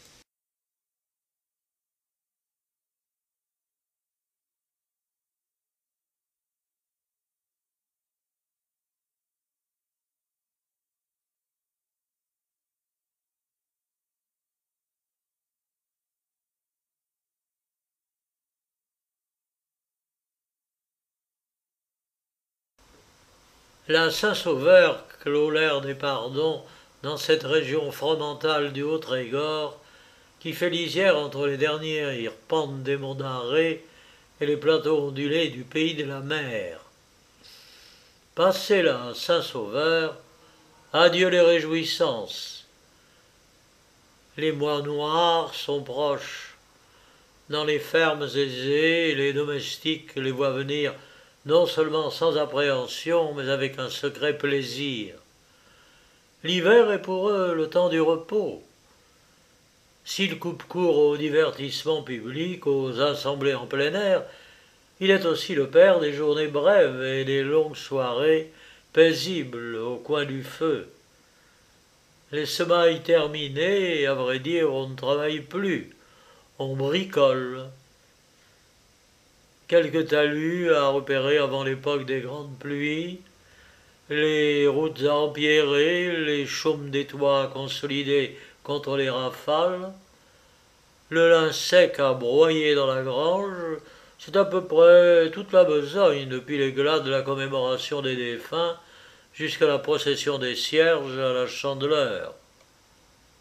La Saint-Sauveur clôt l'ère des pardons dans cette région fromentale du Haut-Trégor qui fait lisière entre les dernières pentes des monts d'Arrée et les plateaux ondulés du pays de la mer. Passé la Saint-Sauveur, adieu les réjouissances. Les mois noirs sont proches. Dans les fermes aisées, les domestiques les voient venir non seulement sans appréhension, mais avec un secret plaisir. L'hiver est pour eux le temps du repos. S'ils coupent court aux divertissements publics, aux assemblées en plein air, il est aussi le père des journées brèves et des longues soirées paisibles au coin du feu. Les semailles terminées, à vrai dire, on ne travaille plus, on bricole. Quelques talus à repérer avant l'époque des grandes pluies, les routes à empierrer, les chaumes des toits consolidés contre les rafales, le lin sec à broyer dans la grange, c'est à peu près toute la besogne depuis les glas de la commémoration des défunts jusqu'à la procession des cierges à la Chandeleur.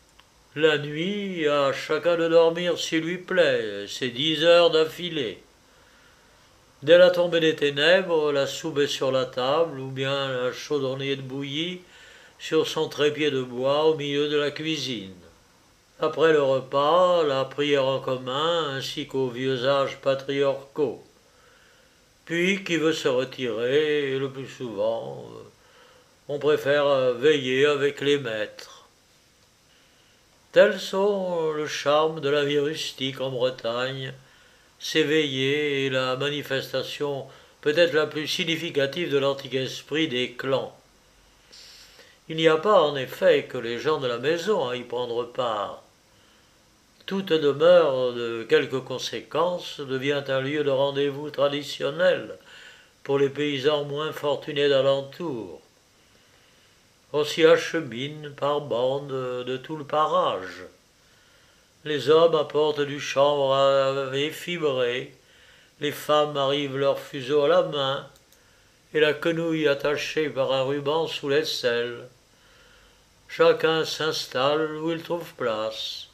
La nuit, à chacun de dormir s'il lui plaît, c'est dix heures d'affilée. Dès la tombée des ténèbres, la soupe est sur la table, ou bien la chaudronnière bouillie sur son trépied de bois au milieu de la cuisine. Après le repas, la prière en commun, ainsi qu'aux vieux âges patriarcaux. Puis, qui veut se retirer, et le plus souvent, on préfère veiller avec les maîtres. Tels sont le charme de la vie rustique en Bretagne, s'éveiller est la manifestation peut-être la plus significative de l'antique esprit des clans. Il n'y a pas en effet que les gens de la maison à y prendre part. Toute demeure de quelque conséquence devient un lieu de rendez-vous traditionnel pour les paysans moins fortunés d'alentour. On s'y achemine par bandes de tout le parage. Les hommes apportent du chanvre à effibrer, les femmes arrivent leur fuseau à la main, et la quenouille attachée par un ruban sous l'aisselle. Chacun s'installe où il trouve place.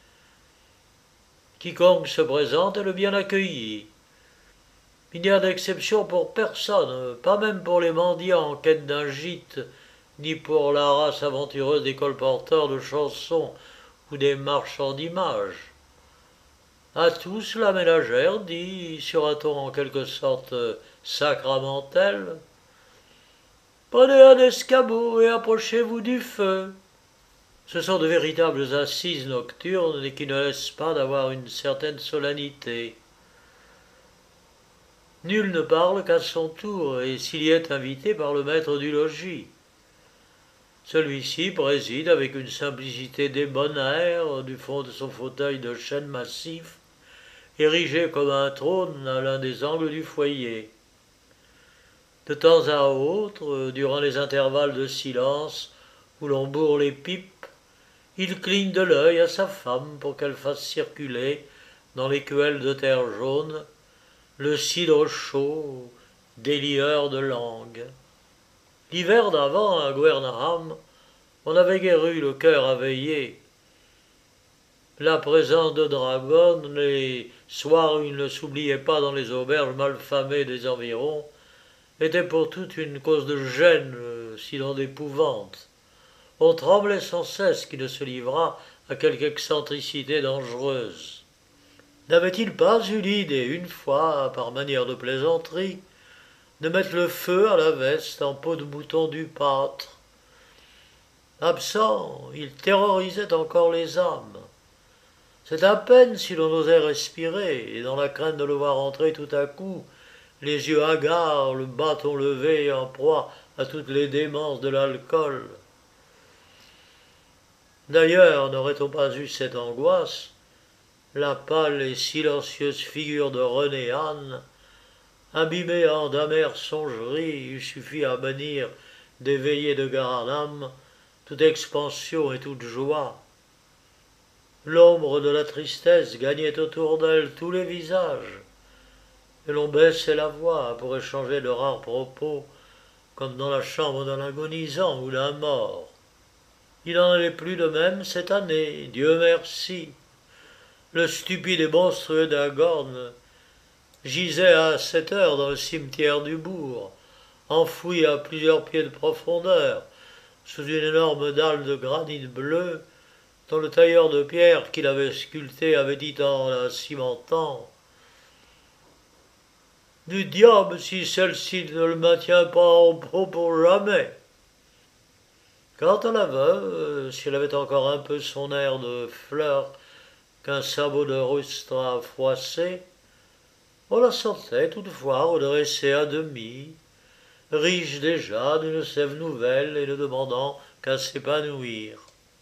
Quiconque se présente est le bien accueilli. Il n'y a d'exception pour personne, pas même pour les mendiants en quête d'un gîte, ni pour la race aventureuse des colporteurs de chansons ou des marchands d'images. À tous la ménagère dit, sur un ton en quelque sorte sacramentel, « Prenez un escabeau et approchez-vous du feu ». Ce sont de véritables assises nocturnes et qui ne laissent pas d'avoir une certaine solennité. Nul ne parle qu'à son tour, et s'il y est invité par le maître du logis. Celui-ci préside avec une simplicité débonnaire du fond de son fauteuil de chêne massif, érigé comme un trône à l'un des angles du foyer. De temps à autre, durant les intervalles de silence où l'on bourre les pipes, il cligne de l'œil à sa femme pour qu'elle fasse circuler, dans l'écuelle de terre jaune, le cidre chaud, délieur de langue. L'hiver d'avant, à Gwernaham, on n'avait guère eu le cœur à veiller. La présence de Dragon, les soirs où il ne s'oubliait pas dans les auberges malfamées des environs, était pour toute une cause de gêne, sinon d'épouvante. On tremblait sans cesse qu'il ne se livrât à quelque excentricité dangereuse. N'avait-il pas eu l'idée, une fois, par manière de plaisanterie, de mettre le feu à la veste en peau de mouton du pâtre? Absent, il terrorisait encore les âmes. C'est à peine si l'on osait respirer, et dans la crainte de le voir entrer tout à coup, les yeux hagards, le bâton levé en proie à toutes les démences de l'alcool. D'ailleurs, n'aurait-on pas eu cette angoisse, la pâle et silencieuse figure de René Anne, imbibée en d'amères songeries, eût suffi à bannir des veillées de Garnam toute expansion et toute joie. L'ombre de la tristesse gagnait autour d'elle tous les visages, et l'on baissait la voix pour échanger de rares propos, comme dans la chambre d'un agonisant ou d'un mort. Il n'en allait plus de même cette année, Dieu merci. Le stupide et monstrueux Dagorn gisait à sept heures dans le cimetière du bourg, enfoui à plusieurs pieds de profondeur, sous une énorme dalle de granit bleu, dont le tailleur de pierre qui l'avait sculpté avait dit en la cimentant « Du diable si celle-ci ne le maintient pas en peau pour jamais !» Quant à la veuve, si elle avait encore un peu son air de fleur qu'un sabot de rustre a froissé, on la sentait toutefois redressée à demi, riche déjà d'une sève nouvelle et ne demandant qu'à s'épanouir.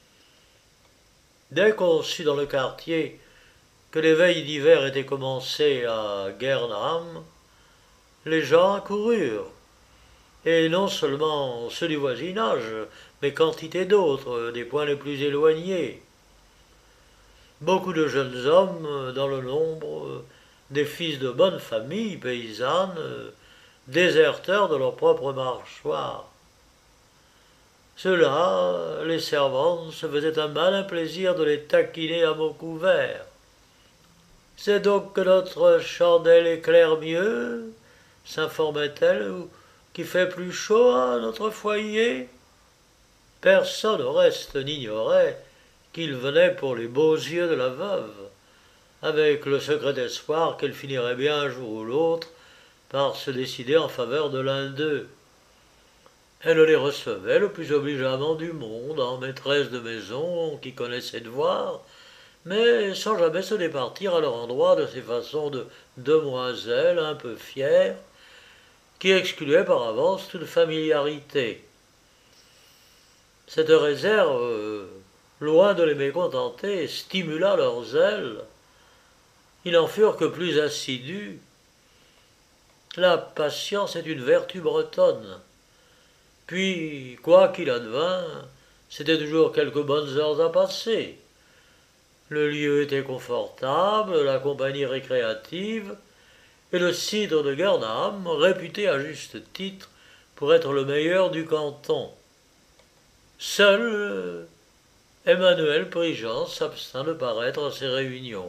Dès qu'on sut dans le quartier que les veilles d'hiver étaient commencées à Guernham, les gens accoururent, et non seulement ceux du voisinage, mais quantité d'autres, des points les plus éloignés. Beaucoup de jeunes hommes, dans le nombre, des fils de bonnes familles paysannes, déserteurs de leur propre mâchoire. Ceux-là, les servantes, se faisaient un malin plaisir de les taquiner à mots couverts. C'est donc que notre chandelle éclaire mieux, s'informait-elle, ou qui fait plus chaud à notre foyer. Personne au reste n'ignorait qu'il venait pour les beaux yeux de la veuve, avec le secret espoir qu'elle finirait bien un jour ou l'autre par se décider en faveur de l'un d'eux. Elle les recevait le plus obligeamment du monde, en maîtresse de maison qui connaissait devoir, mais sans jamais se départir à leur endroit de ces façons de demoiselle un peu fières, qui excluaient par avance toute familiarité. Cette réserve, euh, loin de les mécontenter, stimula leur zèle. Ils n'en furent que plus assidus. La patience est une vertu bretonne. Puis, quoi qu'il advînt, c'était toujours quelques bonnes heures à passer. Le lieu était confortable, la compagnie récréative, et le cidre de Gurnham, réputé à juste titre pour être le meilleur du canton. Seul euh, Emmanuel Prigent s'abstint de paraître à ces réunions.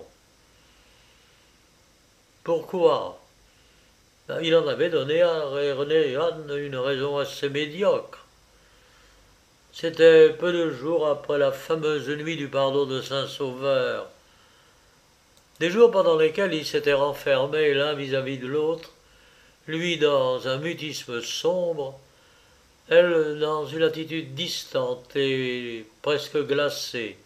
Pourquoi? Ben, il en avait donné à René Anne une raison assez médiocre. C'était peu de jours après la fameuse nuit du pardon de Saint-Sauveur, des jours pendant lesquels ils s'étaient renfermés l'un vis-à-vis de l'autre, lui dans un mutisme sombre, elle dans une attitude distante et presque glacée.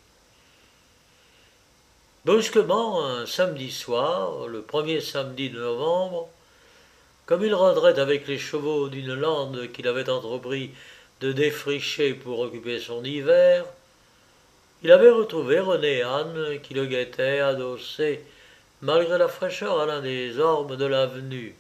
Brusquement, un samedi soir, le premier samedi de novembre, comme il rentrait avec les chevaux d'une lande qu'il avait entrepris de défricher pour occuper son hiver, il avait retrouvé René Anne qui le guettait adossé, malgré la fraîcheur, à l'un des ormes de l'avenue.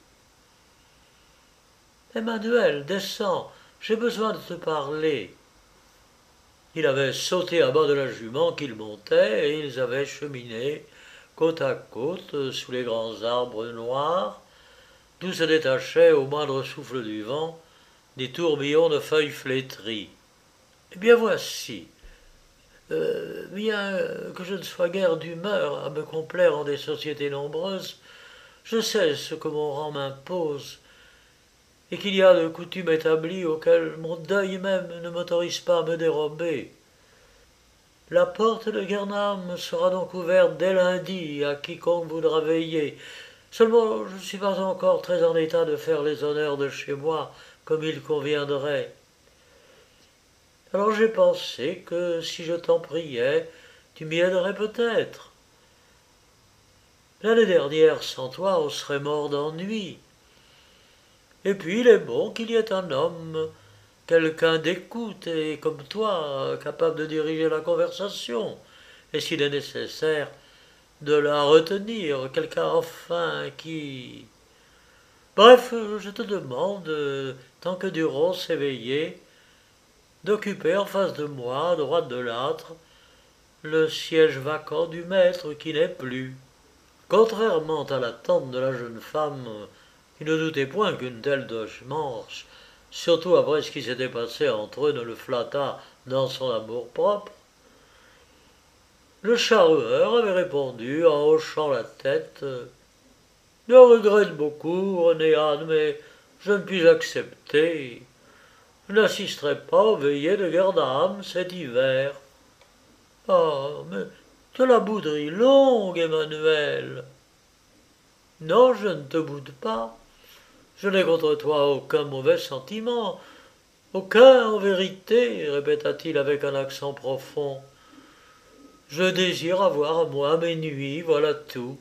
« Emmanuel, descends, j'ai besoin de te parler. » Il avait sauté à bas de la jument qu'il montait, et ils avaient cheminé côte à côte sous les grands arbres noirs, d'où se détachaient au moindre souffle du vent des tourbillons de feuilles flétries. « Eh bien voici, euh, bien que je ne sois guère d'humeur à me complaire en des sociétés nombreuses, je sais ce que mon rang m'impose, et qu'il y a de coutumes établies auxquelles mon deuil même ne m'autorise pas à me dérober. La porte de Gurnham sera donc ouverte dès lundi à quiconque voudra veiller. Seulement, je ne suis pas encore très en état de faire les honneurs de chez moi comme il conviendrait. Alors j'ai pensé que si je t'en priais, tu m'y aiderais peut-être. L'année dernière, sans toi, on serait mort d'ennui. Et puis il est bon qu'il y ait un homme, quelqu'un d'écoute et comme toi, capable de diriger la conversation, et s'il est nécessaire, de la retenir, quelqu'un enfin qui... Bref, je te demande, tant que Duron s'éveillait, d'occuper en face de moi, à droite de l'âtre, le siège vacant du maître qui n'est plus. Contrairement à l'attente de la jeune femme, qui ne doutait point qu'une telle manche, surtout après ce qui s'était passé entre eux, ne le flattât dans son amour-propre, le charreur avait répondu en hochant la tête « Je regrette beaucoup, René Anne, mais je ne puis accepter. Je n'assisterai pas aux veillées de Gurnham cet hiver. »« Ah, mais tu as la bouderie longue, Emmanuel. »« Non, je ne te boude pas. Je n'ai contre toi aucun mauvais sentiment. Aucun, en vérité, répéta-t-il avec un accent profond. Je désire avoir à moi mes nuits, voilà tout.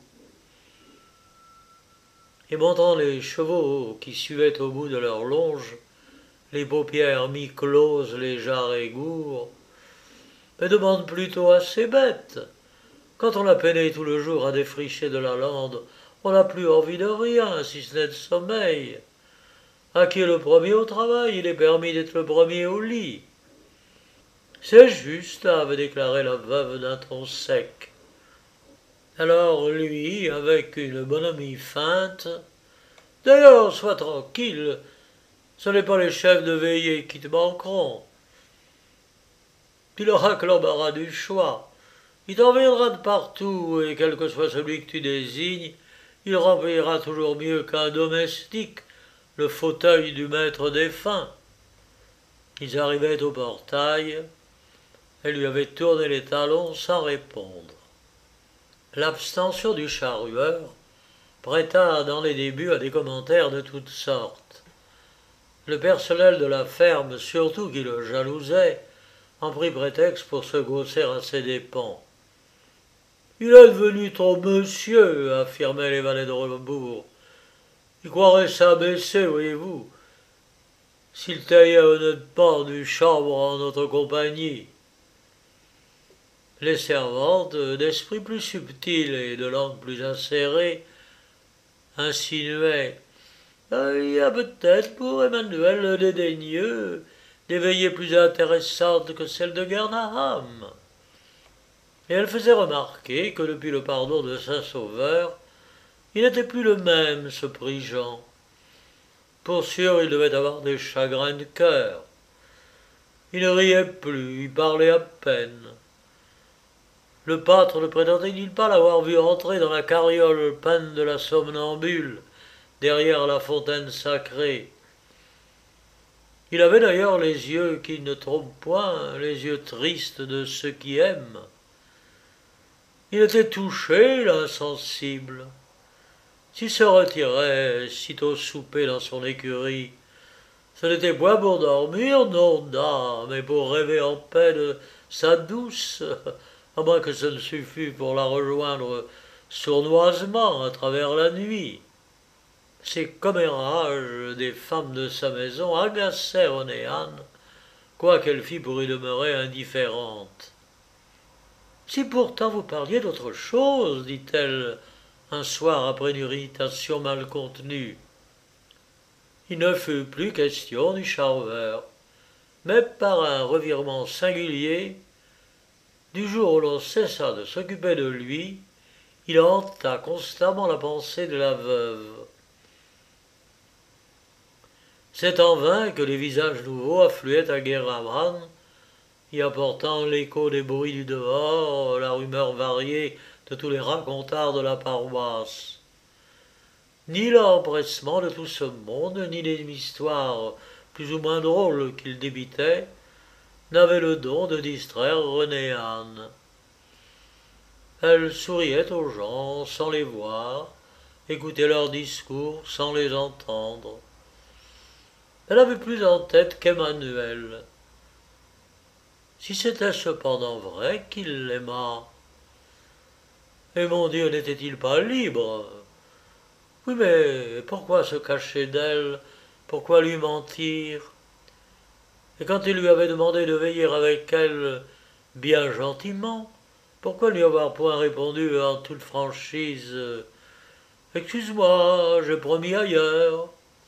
Et montrant les chevaux qui suivaient au bout de leur longe, les paupières mi-closes, les jarres et gourds, mais demande plutôt à ces bêtes. Quand on a peiné tout le jour à défricher de la lande, on n'a plus envie de rien, si ce n'est de sommeil. À qui est le premier au travail, il est permis d'être le premier au lit. C'est juste, avait déclaré la veuve d'un ton sec. Alors lui, avec une bonhomie feinte, « D'ailleurs, sois tranquille, ce n'est pas les chefs de veillée qui te manqueront. Il aura que l'embarras du choix. Il t'en viendra de partout, et quel que soit celui que tu désignes, il remplira toujours mieux qu'un domestique le fauteuil du maître défunt. Ils arrivaient au portail, elle lui avait tourné les talons sans répondre. L'abstention du charrueur prêta dans les débuts à des commentaires de toutes sortes. Le personnel de la ferme, surtout qui le jalousait, en prit prétexte pour se gausser à ses dépens. « Il est devenu trop monsieur, » affirmaient les valets de rebours. « Il croirait s'abaisser, voyez-vous, s'il taillait honnêtement du chambre en notre compagnie. » Les servantes, d'esprit plus subtil et de langue plus acérée, insinuaient « Il y a peut-être pour Emmanuel le dédaigneux des veillées plus intéressantes que celles de Garnham. » Et elle faisait remarquer que depuis le pardon de Saint-Sauveur, il n'était plus le même, ce Prigent. Pour sûr, il devait avoir des chagrins de cœur. Il ne riait plus, il parlait à peine. Le pâtre ne prétendait-il pas l'avoir vu entrer dans la carriole peinte de la somnambule, derrière la fontaine sacrée? Il avait d'ailleurs les yeux qui ne trompent point, les yeux tristes de ceux qui aiment. Il était touché, l'insensible. S'il se retirait sitôt souper dans son écurie, ce n'était point pour dormir, non, non, mais pour rêver en paix de sa douce, à moins que ce ne suffît pour la rejoindre sournoisement à travers la nuit. Ces commérages des femmes de sa maison agacèrent Onéane, quoiqu'elle fît pour y demeurer indifférente. « Si pourtant vous parliez d'autre chose, dit-elle un soir après une irritation mal contenue. » Il ne fut plus question du charreur, mais par un revirement singulier, du jour où l'on cessa de s'occuper de lui, il hanta constamment la pensée de la veuve. C'est en vain que les visages nouveaux affluaient à Guéramahan, y apportant l'écho des bruits du dehors, la rumeur variée de tous les racontards de la paroisse. Ni l'empressement de tout ce monde, ni les histoires plus ou moins drôles qu'il débitait, n'avaient le don de distraire Renéane. Elle souriait aux gens sans les voir, écoutait leurs discours sans les entendre. Elle avait plus en tête qu'Emmanuel. Si c'était cependant vrai qu'il l'aimât, et mon Dieu, n'était-il pas libre? Oui, mais pourquoi se cacher d'elle? Pourquoi lui mentir? Et quand il lui avait demandé de veiller avec elle bien gentiment, pourquoi lui avoir point répondu en toute franchise « Excuse-moi, j'ai promis ailleurs »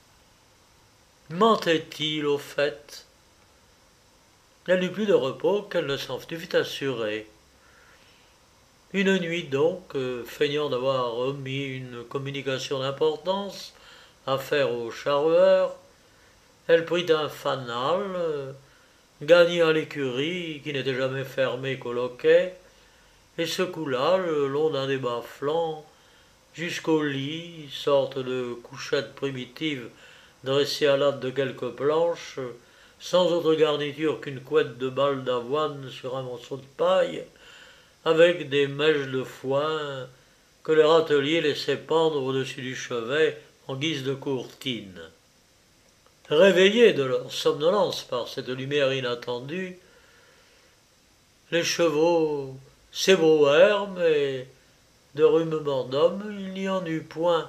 Mentait-il au fait? Elle n'eut plus de repos qu'elle ne s'en fût assurée. Une nuit donc, feignant d'avoir omis une communication d'importance à faire au charreur, elle prit un fanal, gagna l'écurie qui n'était jamais fermée qu'au loquet, et se coula le long d'un des bas-flancs jusqu'au lit, sorte de couchette primitive dressée à l'âte de quelques planches, sans autre garniture qu'une couette de balles d'avoine sur un morceau de paille, avec des mèches de foin que les râteliers laissaient pendre au-dessus du chevet en guise de courtine. Réveillés de leur somnolence par cette lumière inattendue, les chevaux s'ébrouèrent, mais de rumements d'hommes il n'y en eut point.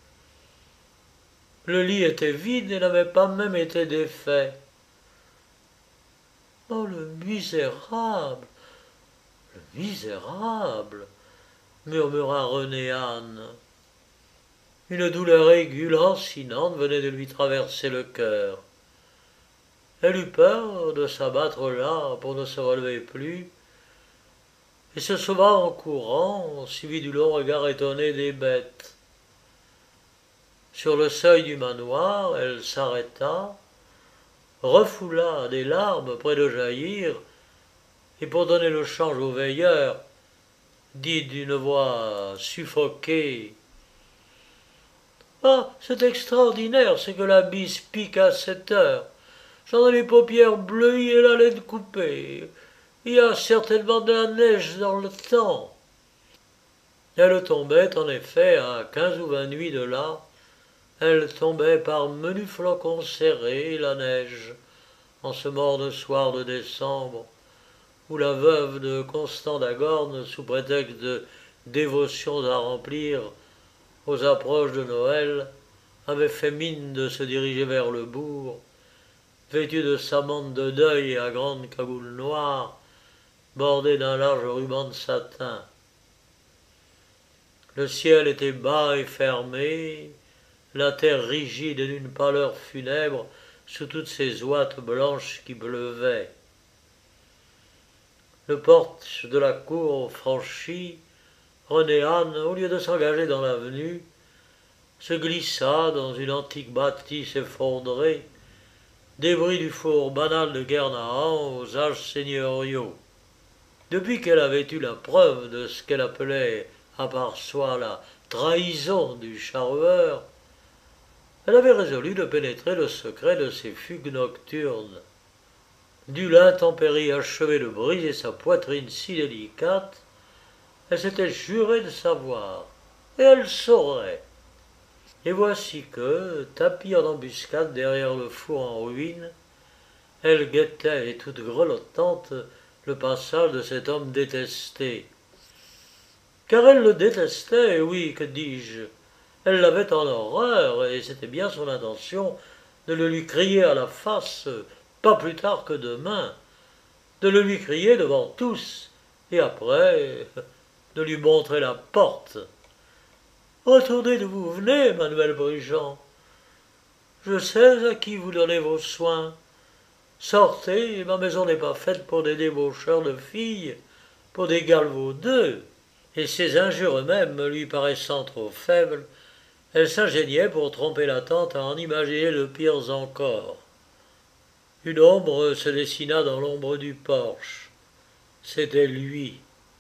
Le lit était vide et n'avait pas même été défait. « Oh, le misérable, le misérable !» murmura Renéane. Une douleur aiguë, lancinante, venait de lui traverser le cœur. Elle eut peur de s'abattre là pour ne se relever plus, et se sauva en courant, suivi du long regard étonné des bêtes. Sur le seuil du manoir, elle s'arrêta, refoula des larmes près de jaillir, et pour donner le change aux veilleurs, dit d'une voix suffoquée: « Ah, c'est extraordinaire, c'est que la bise pique à cette heure. J'en ai les paupières bleuies et la laine coupée. Il y a certainement de la neige dans le temps. » Elle tombait en effet à quinze ou vingt nuits de là. Elle tombait par menus flocons serrés, la neige, en ce morne soir de décembre, où la veuve de Constant d'Agorne, sous prétexte de dévotions à remplir aux approches de Noël, avait fait mine de se diriger vers le bourg, vêtue de sa mante de deuil et à grande cagoule noire, bordée d'un large ruban de satin. Le ciel était bas et fermé, la terre rigide et d'une pâleur funèbre sous toutes ces ouates blanches qui pleuvaient. Le porche de la cour franchi, René Anne, au lieu de s'engager dans l'avenue, se glissa dans une antique bâtisse effondrée, débris du four banal de Guernahan aux âges seigneuriaux. Depuis qu'elle avait eu la preuve de ce qu'elle appelait à part soi la trahison du charmeur, elle avait résolu de pénétrer le secret de ces fugues nocturnes. Dût l'intempérie achever de briser sa poitrine si délicate, elle s'était jurée de savoir, et elle saurait. Et voici que, tapie en embuscade derrière le four en ruine, elle guettait, toute grelottante, le passage de cet homme détesté. Car elle le détestait, oui, que dis-je, elle l'avait en horreur, et c'était bien son intention de le lui crier à la face, pas plus tard que demain, de le lui crier devant tous, et après, de lui montrer la porte. « Retournez d'où vous venez, Manuel Brujon. Je sais à qui vous donnez vos soins. Sortez, ma maison n'est pas faite pour des débaucheurs de filles, pour des galvaudeux. » Et ces injures mêmes lui paraissant trop faibles, elle s'ingéniait pour tromper la tante à en imaginer de pires encore. Une ombre se dessina dans l'ombre du porche. C'était lui.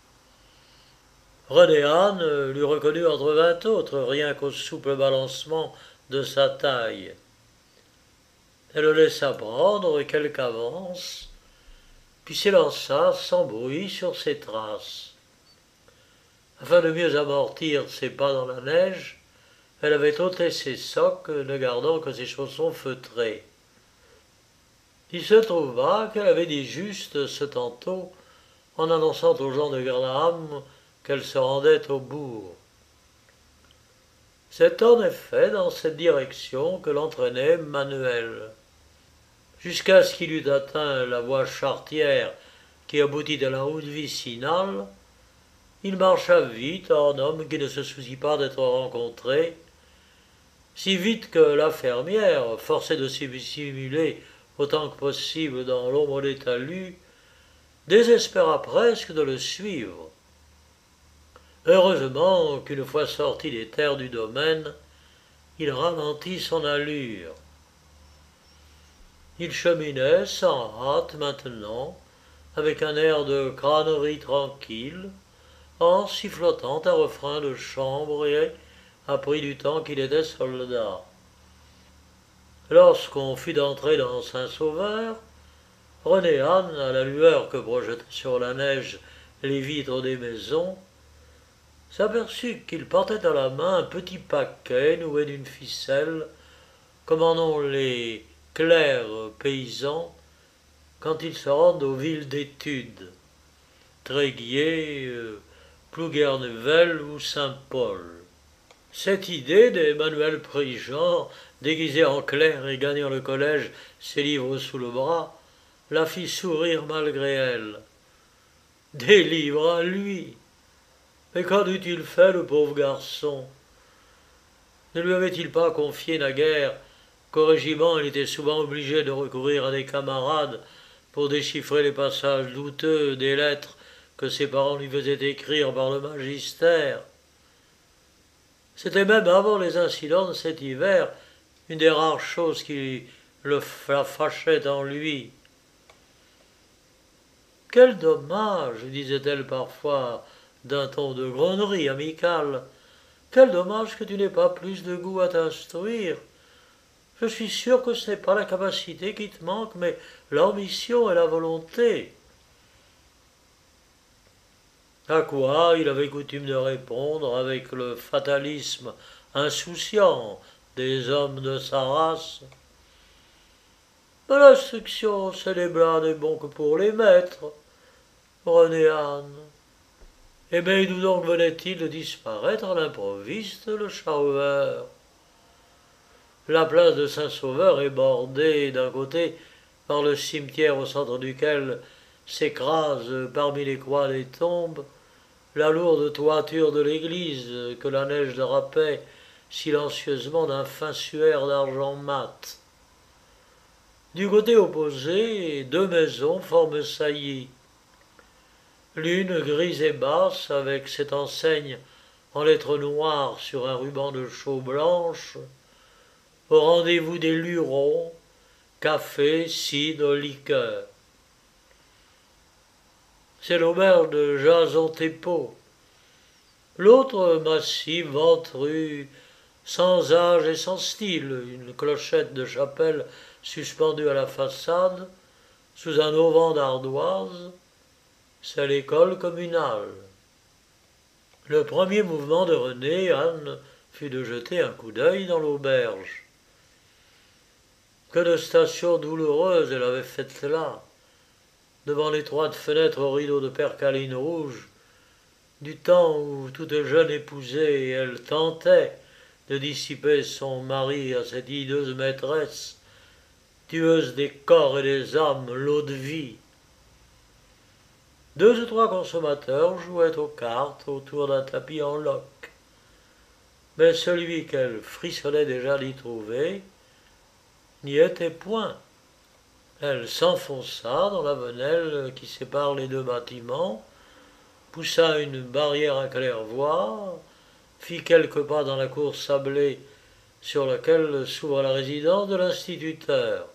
René Anne l'eût reconnu entre vingt autres, rien qu'au souple balancement de sa taille. Elle le laissa prendre quelque avance, puis s'élança sans bruit sur ses traces. Afin de mieux amortir ses pas dans la neige, elle avait ôté ses socques, ne gardant que ses chaussons feutrés. Il se trouva qu'elle avait dit juste ce tantôt, en annonçant aux gens de Granaham qu'elle se rendait au bourg. C'est en effet dans cette direction que l'entraînait Manuel. Jusqu'à ce qu'il eût atteint la voie charretière qui aboutit à la route vicinale, il marcha vite en homme qui ne se soucie pas d'être rencontré, si vite que la fermière, forcée de s'y simuler autant que possible dans l'ombre des talus, désespéra presque de le suivre. Heureusement qu'une fois sorti des terres du domaine, il ralentit son allure. Il cheminait sans hâte maintenant, avec un air de crânerie tranquille, en sifflotant un refrain de chambre et appris du temps qu'il était soldat. Lorsqu'on fut d'entrer dans Saint-Sauveur, René Anne, à la lueur que projetaient sur la neige les vitres des maisons, s'aperçut qu'il portait à la main un petit paquet noué d'une ficelle, comme en ont les clercs paysans quand ils se rendent aux villes d'études, Tréguier, euh, Plouguer-Neuvelle ou Saint-Paul. Cette idée d'Emmanuel Prigent, déguisé en clerc et gagnant le collège, ses livres sous le bras, la fit sourire malgré elle. Des livres à lui! Mais qu'en eût-il fait, le pauvre garçon? Ne lui avait-il pas confié naguère qu'au régiment il était souvent obligé de recourir à des camarades pour déchiffrer les passages douteux des lettres que ses parents lui faisaient écrire par le magistère? C'était même avant les incidents de cet hiver une des rares choses qui le fâchait en lui. Quel dommage, disait-elle parfois d'un ton de grognerie amicale. Quel dommage que tu n'aies pas plus de goût à t'instruire. Je suis sûr que ce n'est pas la capacité qui te manque, mais l'ambition et la volonté. À quoi il avait coutume de répondre avec le fatalisme insouciant des hommes de sa race. Mais l'instruction, c'est les bras n'est bon que pour les maîtres, René Anne. Et mais d'où donc venait-il de disparaître à l'improviste, le Schauer? La place de Saint-Sauveur est bordée d'un côté par le cimetière au centre duquel s'écrase parmi les croix des tombes la lourde toiture de l'église que la neige drapait silencieusement d'un fin suaire d'argent mat. Du côté opposé, deux maisons forment saillie. L'une grise et basse, avec cette enseigne en lettres noires sur un ruban de chaux blanche, au rendez-vous des lurons, café, cidre, liqueur. C'est l'auberge de Jason Thépeau. L'autre massive, ventrue, sans âge et sans style, une clochette de chapelle suspendue à la façade, sous un auvent d'ardoise, c'est l'école communale. Le premier mouvement de René, Anne, fut de jeter un coup d'œil dans l'auberge. Que de stations douloureuses elle avait faites là, devant l'étroite fenêtre aux rideaux de percaline rouge, du temps où, toute jeune épousée, elle tentait de dissiper son mari à cette hideuse maîtresse, tueuse des corps et des âmes, l'eau-de-vie. Deux ou trois consommateurs jouaient aux cartes autour d'un tapis en loques. Mais celui qu'elle frissonnait déjà d'y trouver n'y était point. Elle s'enfonça dans la venelle qui sépare les deux bâtiments, poussa une barrière à claire-voie, fit quelques pas dans la cour sablée sur laquelle s'ouvre la résidence de l'instituteur.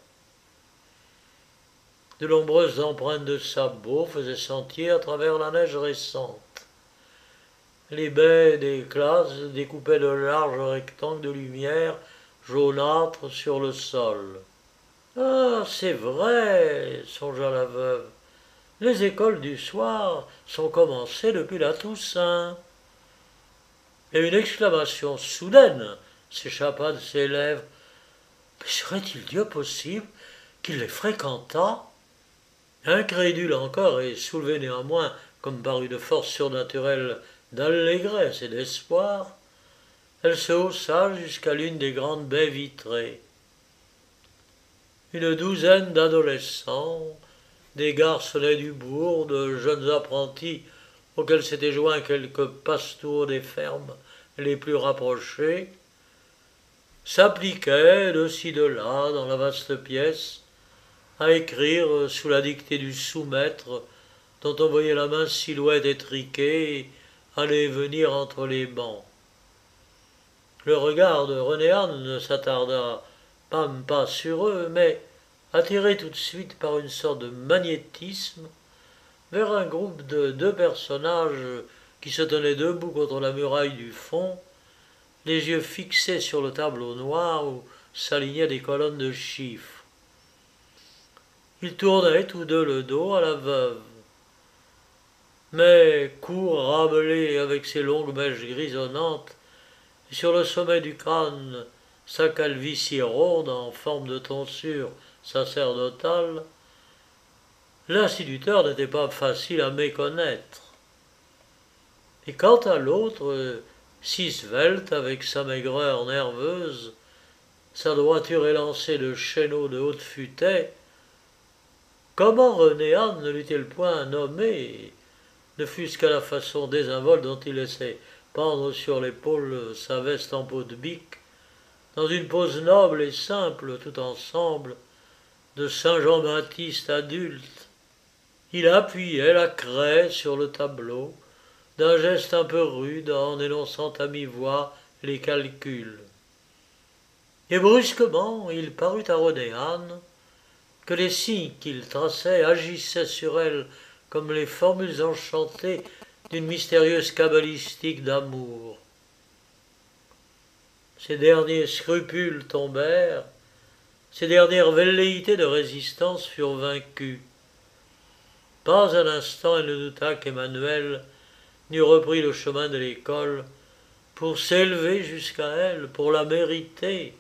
De nombreuses empreintes de sabots faisaient sentier à travers la neige récente. Les baies des classes découpaient de larges rectangles de lumière jaunâtre sur le sol. Ah, c'est vrai, songea la veuve. Les écoles du soir sont commencées depuis la Toussaint. Et une exclamation soudaine s'échappa de ses lèvres. Mais serait-il Dieu possible qu'il les fréquentât? Incrédule encore et soulevée néanmoins comme par une force surnaturelle d'allégresse et d'espoir, elle se haussa jusqu'à l'une des grandes baies vitrées. Une douzaine d'adolescents, des garçonnets du bourg, de jeunes apprentis auxquels s'étaient joints quelques pastoureaux des fermes les plus rapprochées, s'appliquaient de ci de là dans la vaste pièce à écrire sous la dictée du sous-maître dont on voyait la mince silhouette étriquée aller et venir entre les bancs. Le regard de René Anne ne s'attarda même pas sur eux, mais, attiré tout de suite par une sorte de magnétisme, vers un groupe de deux personnages qui se tenaient debout contre la muraille du fond, les yeux fixés sur le tableau noir où s'alignaient des colonnes de chiffres. Ils tournaient tous deux le dos à la veuve. Mais, court, râblé, avec ses longues mèches grisonnantes, et sur le sommet du crâne, sa calvitie ronde en forme de tonsure sacerdotale, l'instituteur n'était pas facile à méconnaître. Et quant à l'autre, si svelte avec sa maigreur nerveuse, sa droiture élancée de chéneaux de haute futaie, comment René Anne ne l'eût-il point nommé, ne fût-ce qu'à la façon désinvolte dont il laissait pendre sur l'épaule sa veste en peau de bique, dans une pose noble et simple tout ensemble, de Saint Jean-Baptiste adulte. Il appuyait la craie sur le tableau, d'un geste un peu rude en énonçant à mi-voix les calculs. Et brusquement, il parut à René Anne que les signes qu'il traçait agissaient sur elle comme les formules enchantées d'une mystérieuse cabalistique d'amour. Ces derniers scrupules tombèrent, ces dernières velléités de résistance furent vaincues. Pas un instant elle ne douta qu'Emmanuel n'eût repris le chemin de l'école pour s'élever jusqu'à elle, pour la mériter.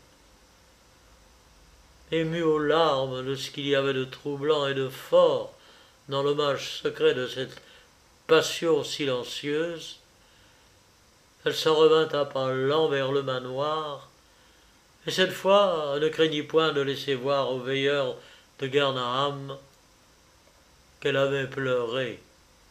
Émue aux larmes de ce qu'il y avait de troublant et de fort dans l'hommage secret de cette passion silencieuse, elle s'en revint à pas lents vers le manoir, et cette fois elle ne craignit point de laisser voir aux veilleurs de Garnham qu'elle avait pleuré.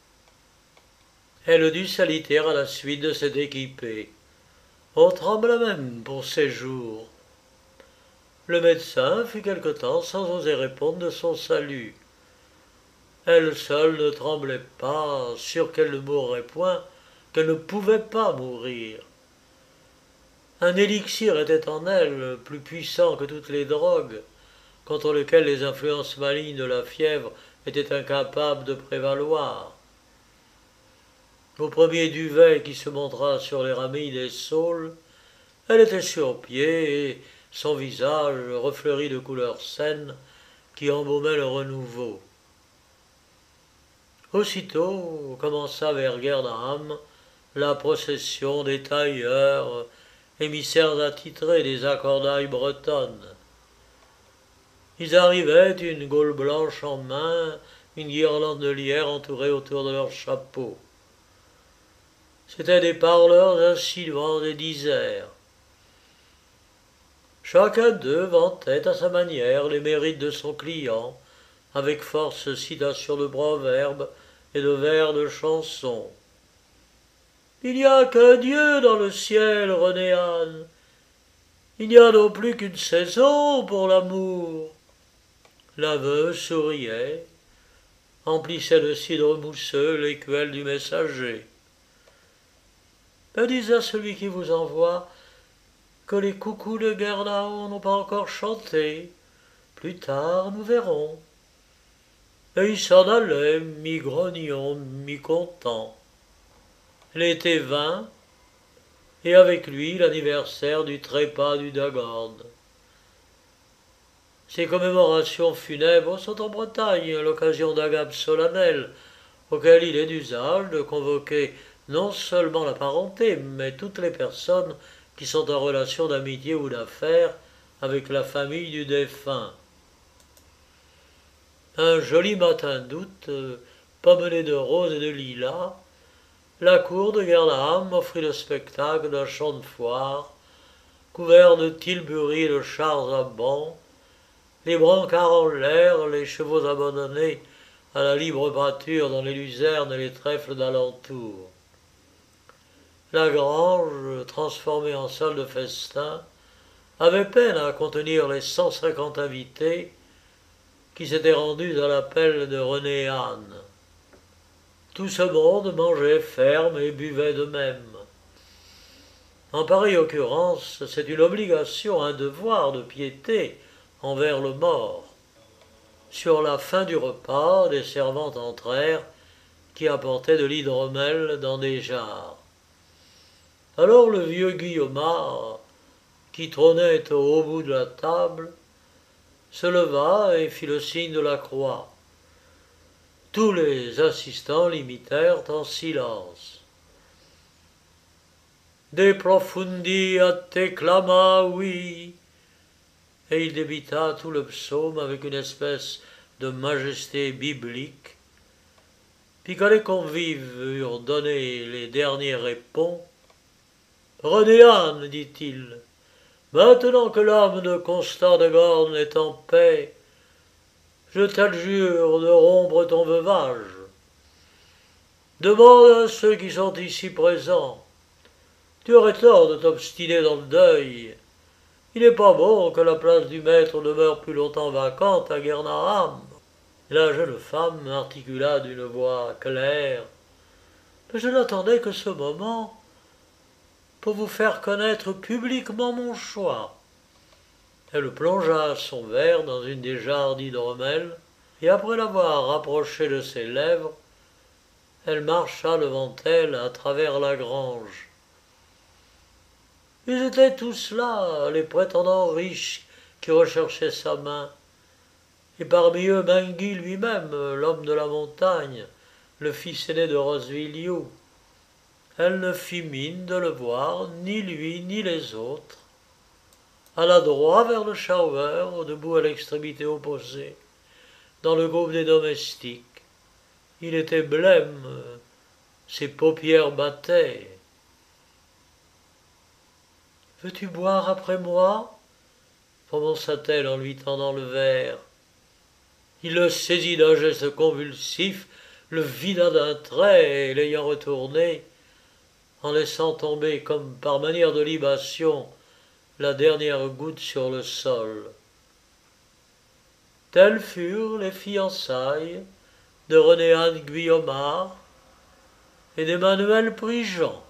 Elle dut s'aliter à la suite de cette équipée. On trembla même pour ses jours. Le médecin fut quelque temps sans oser répondre de son salut. Elle seule ne tremblait pas, sûre qu'elle ne mourrait point, qu'elle ne pouvait pas mourir. Un élixir était en elle, plus puissant que toutes les drogues, contre lequel les influences malignes de la fièvre étaient incapables de prévaloir. Au premier duvet qui se montra sur les ramilles des saules, elle était sur pied et son visage refleuri de couleurs saines qui embaumaient le renouveau. Aussitôt commença vers Garnham la procession des tailleurs, émissaires attitrés des accordailles bretonnes. Ils arrivaient, une gaule blanche en main, une guirlande de lierre entourée autour de leurs chapeaux. C'étaient des parleurs insilvants et disaires. Chacun d'eux vantait à sa manière les mérites de son client, avec force citations de proverbes et de vers de chansons. Il n'y a qu'un Dieu dans le ciel, René-Anne. Il n'y a non plus qu'une saison pour l'amour. L'aveu souriait, emplissait de cidre mousseux l'écuelle du messager. Mais dis à celui qui vous envoie que les coucous de Garnham n'ont pas encore chanté. Plus tard, nous verrons. Et il s'en allait, mi-grognon, mi-content. L'été vint, et avec lui l'anniversaire du trépas du Dagord. Ces commémorations funèbres sont en Bretagne l'occasion d'agapes solennelles, auxquelles il est d'usage de convoquer non seulement la parenté, mais toutes les personnes qui sont en relation d'amitié ou d'affaires avec la famille du défunt. Un joli matin d'août, pommelé de roses et de lilas, la cour de Garnham offrit le spectacle d'un champ de foire, couvert de tilburies et de chars à bancs, les brancards en l'air, les chevaux abandonnés à la libre pâture dans les luzernes et les trèfles d'alentour. La grange, transformée en salle de festin, avait peine à contenir les cent cinquante invités qui s'étaient rendus à l'appel de René-Anne. Tout ce monde mangeait ferme et buvait de même. En pareille occurrence, c'est une obligation, un devoir de piété envers le mort. Sur la fin du repas, des servantes entrèrent qui apportaient de l'hydromel dans des jarres. Alors le vieux Guillaumard, qui trônait au haut bout de la table, se leva et fit le signe de la croix. Tous les assistants l'imitèrent en silence. De profundi a te clama, oui. Et il débita tout le psaume avec une espèce de majesté biblique. Puis quand les convives eurent donné les derniers répons, « René-Anne, dit-il, maintenant que l'âme de Constant de Gorne est en paix, je t'adjure de rompre ton veuvage. Demande à ceux qui sont ici présents. Tu aurais tort de t'obstiner dans le deuil. Il n'est pas bon que la place du maître demeure plus longtemps vacante à Garnham. » La jeune femme articula d'une voix claire. « Mais je n'attendais que ce moment pour vous faire connaître publiquement mon choix. » Elle plongea son verre dans une des jarres d'hydromel, et après l'avoir rapproché de ses lèvres, Elle marcha devant elle à travers la grange. Ils étaient tous là, les prétendants riches qui recherchaient sa main. Et parmi eux Mengui lui-même, l'homme de la montagne, le fils aîné de Rosviliou. Elle ne fit mine de le voir, ni lui ni les autres. Alla droit vers le charmeur, debout à l'extrémité opposée, dans le groupe des domestiques. Il était blême, ses paupières battaient. « Veux-tu boire après moi ?» prononça-t-elle en lui tendant le verre. Il le saisit d'un geste convulsif, le vida d'un trait et l'ayant retourné, en laissant tomber comme par manière de libation la dernière goutte sur le sol. Telles furent les fiançailles de René-Anne Guillaumard et d'Emmanuel Prigent.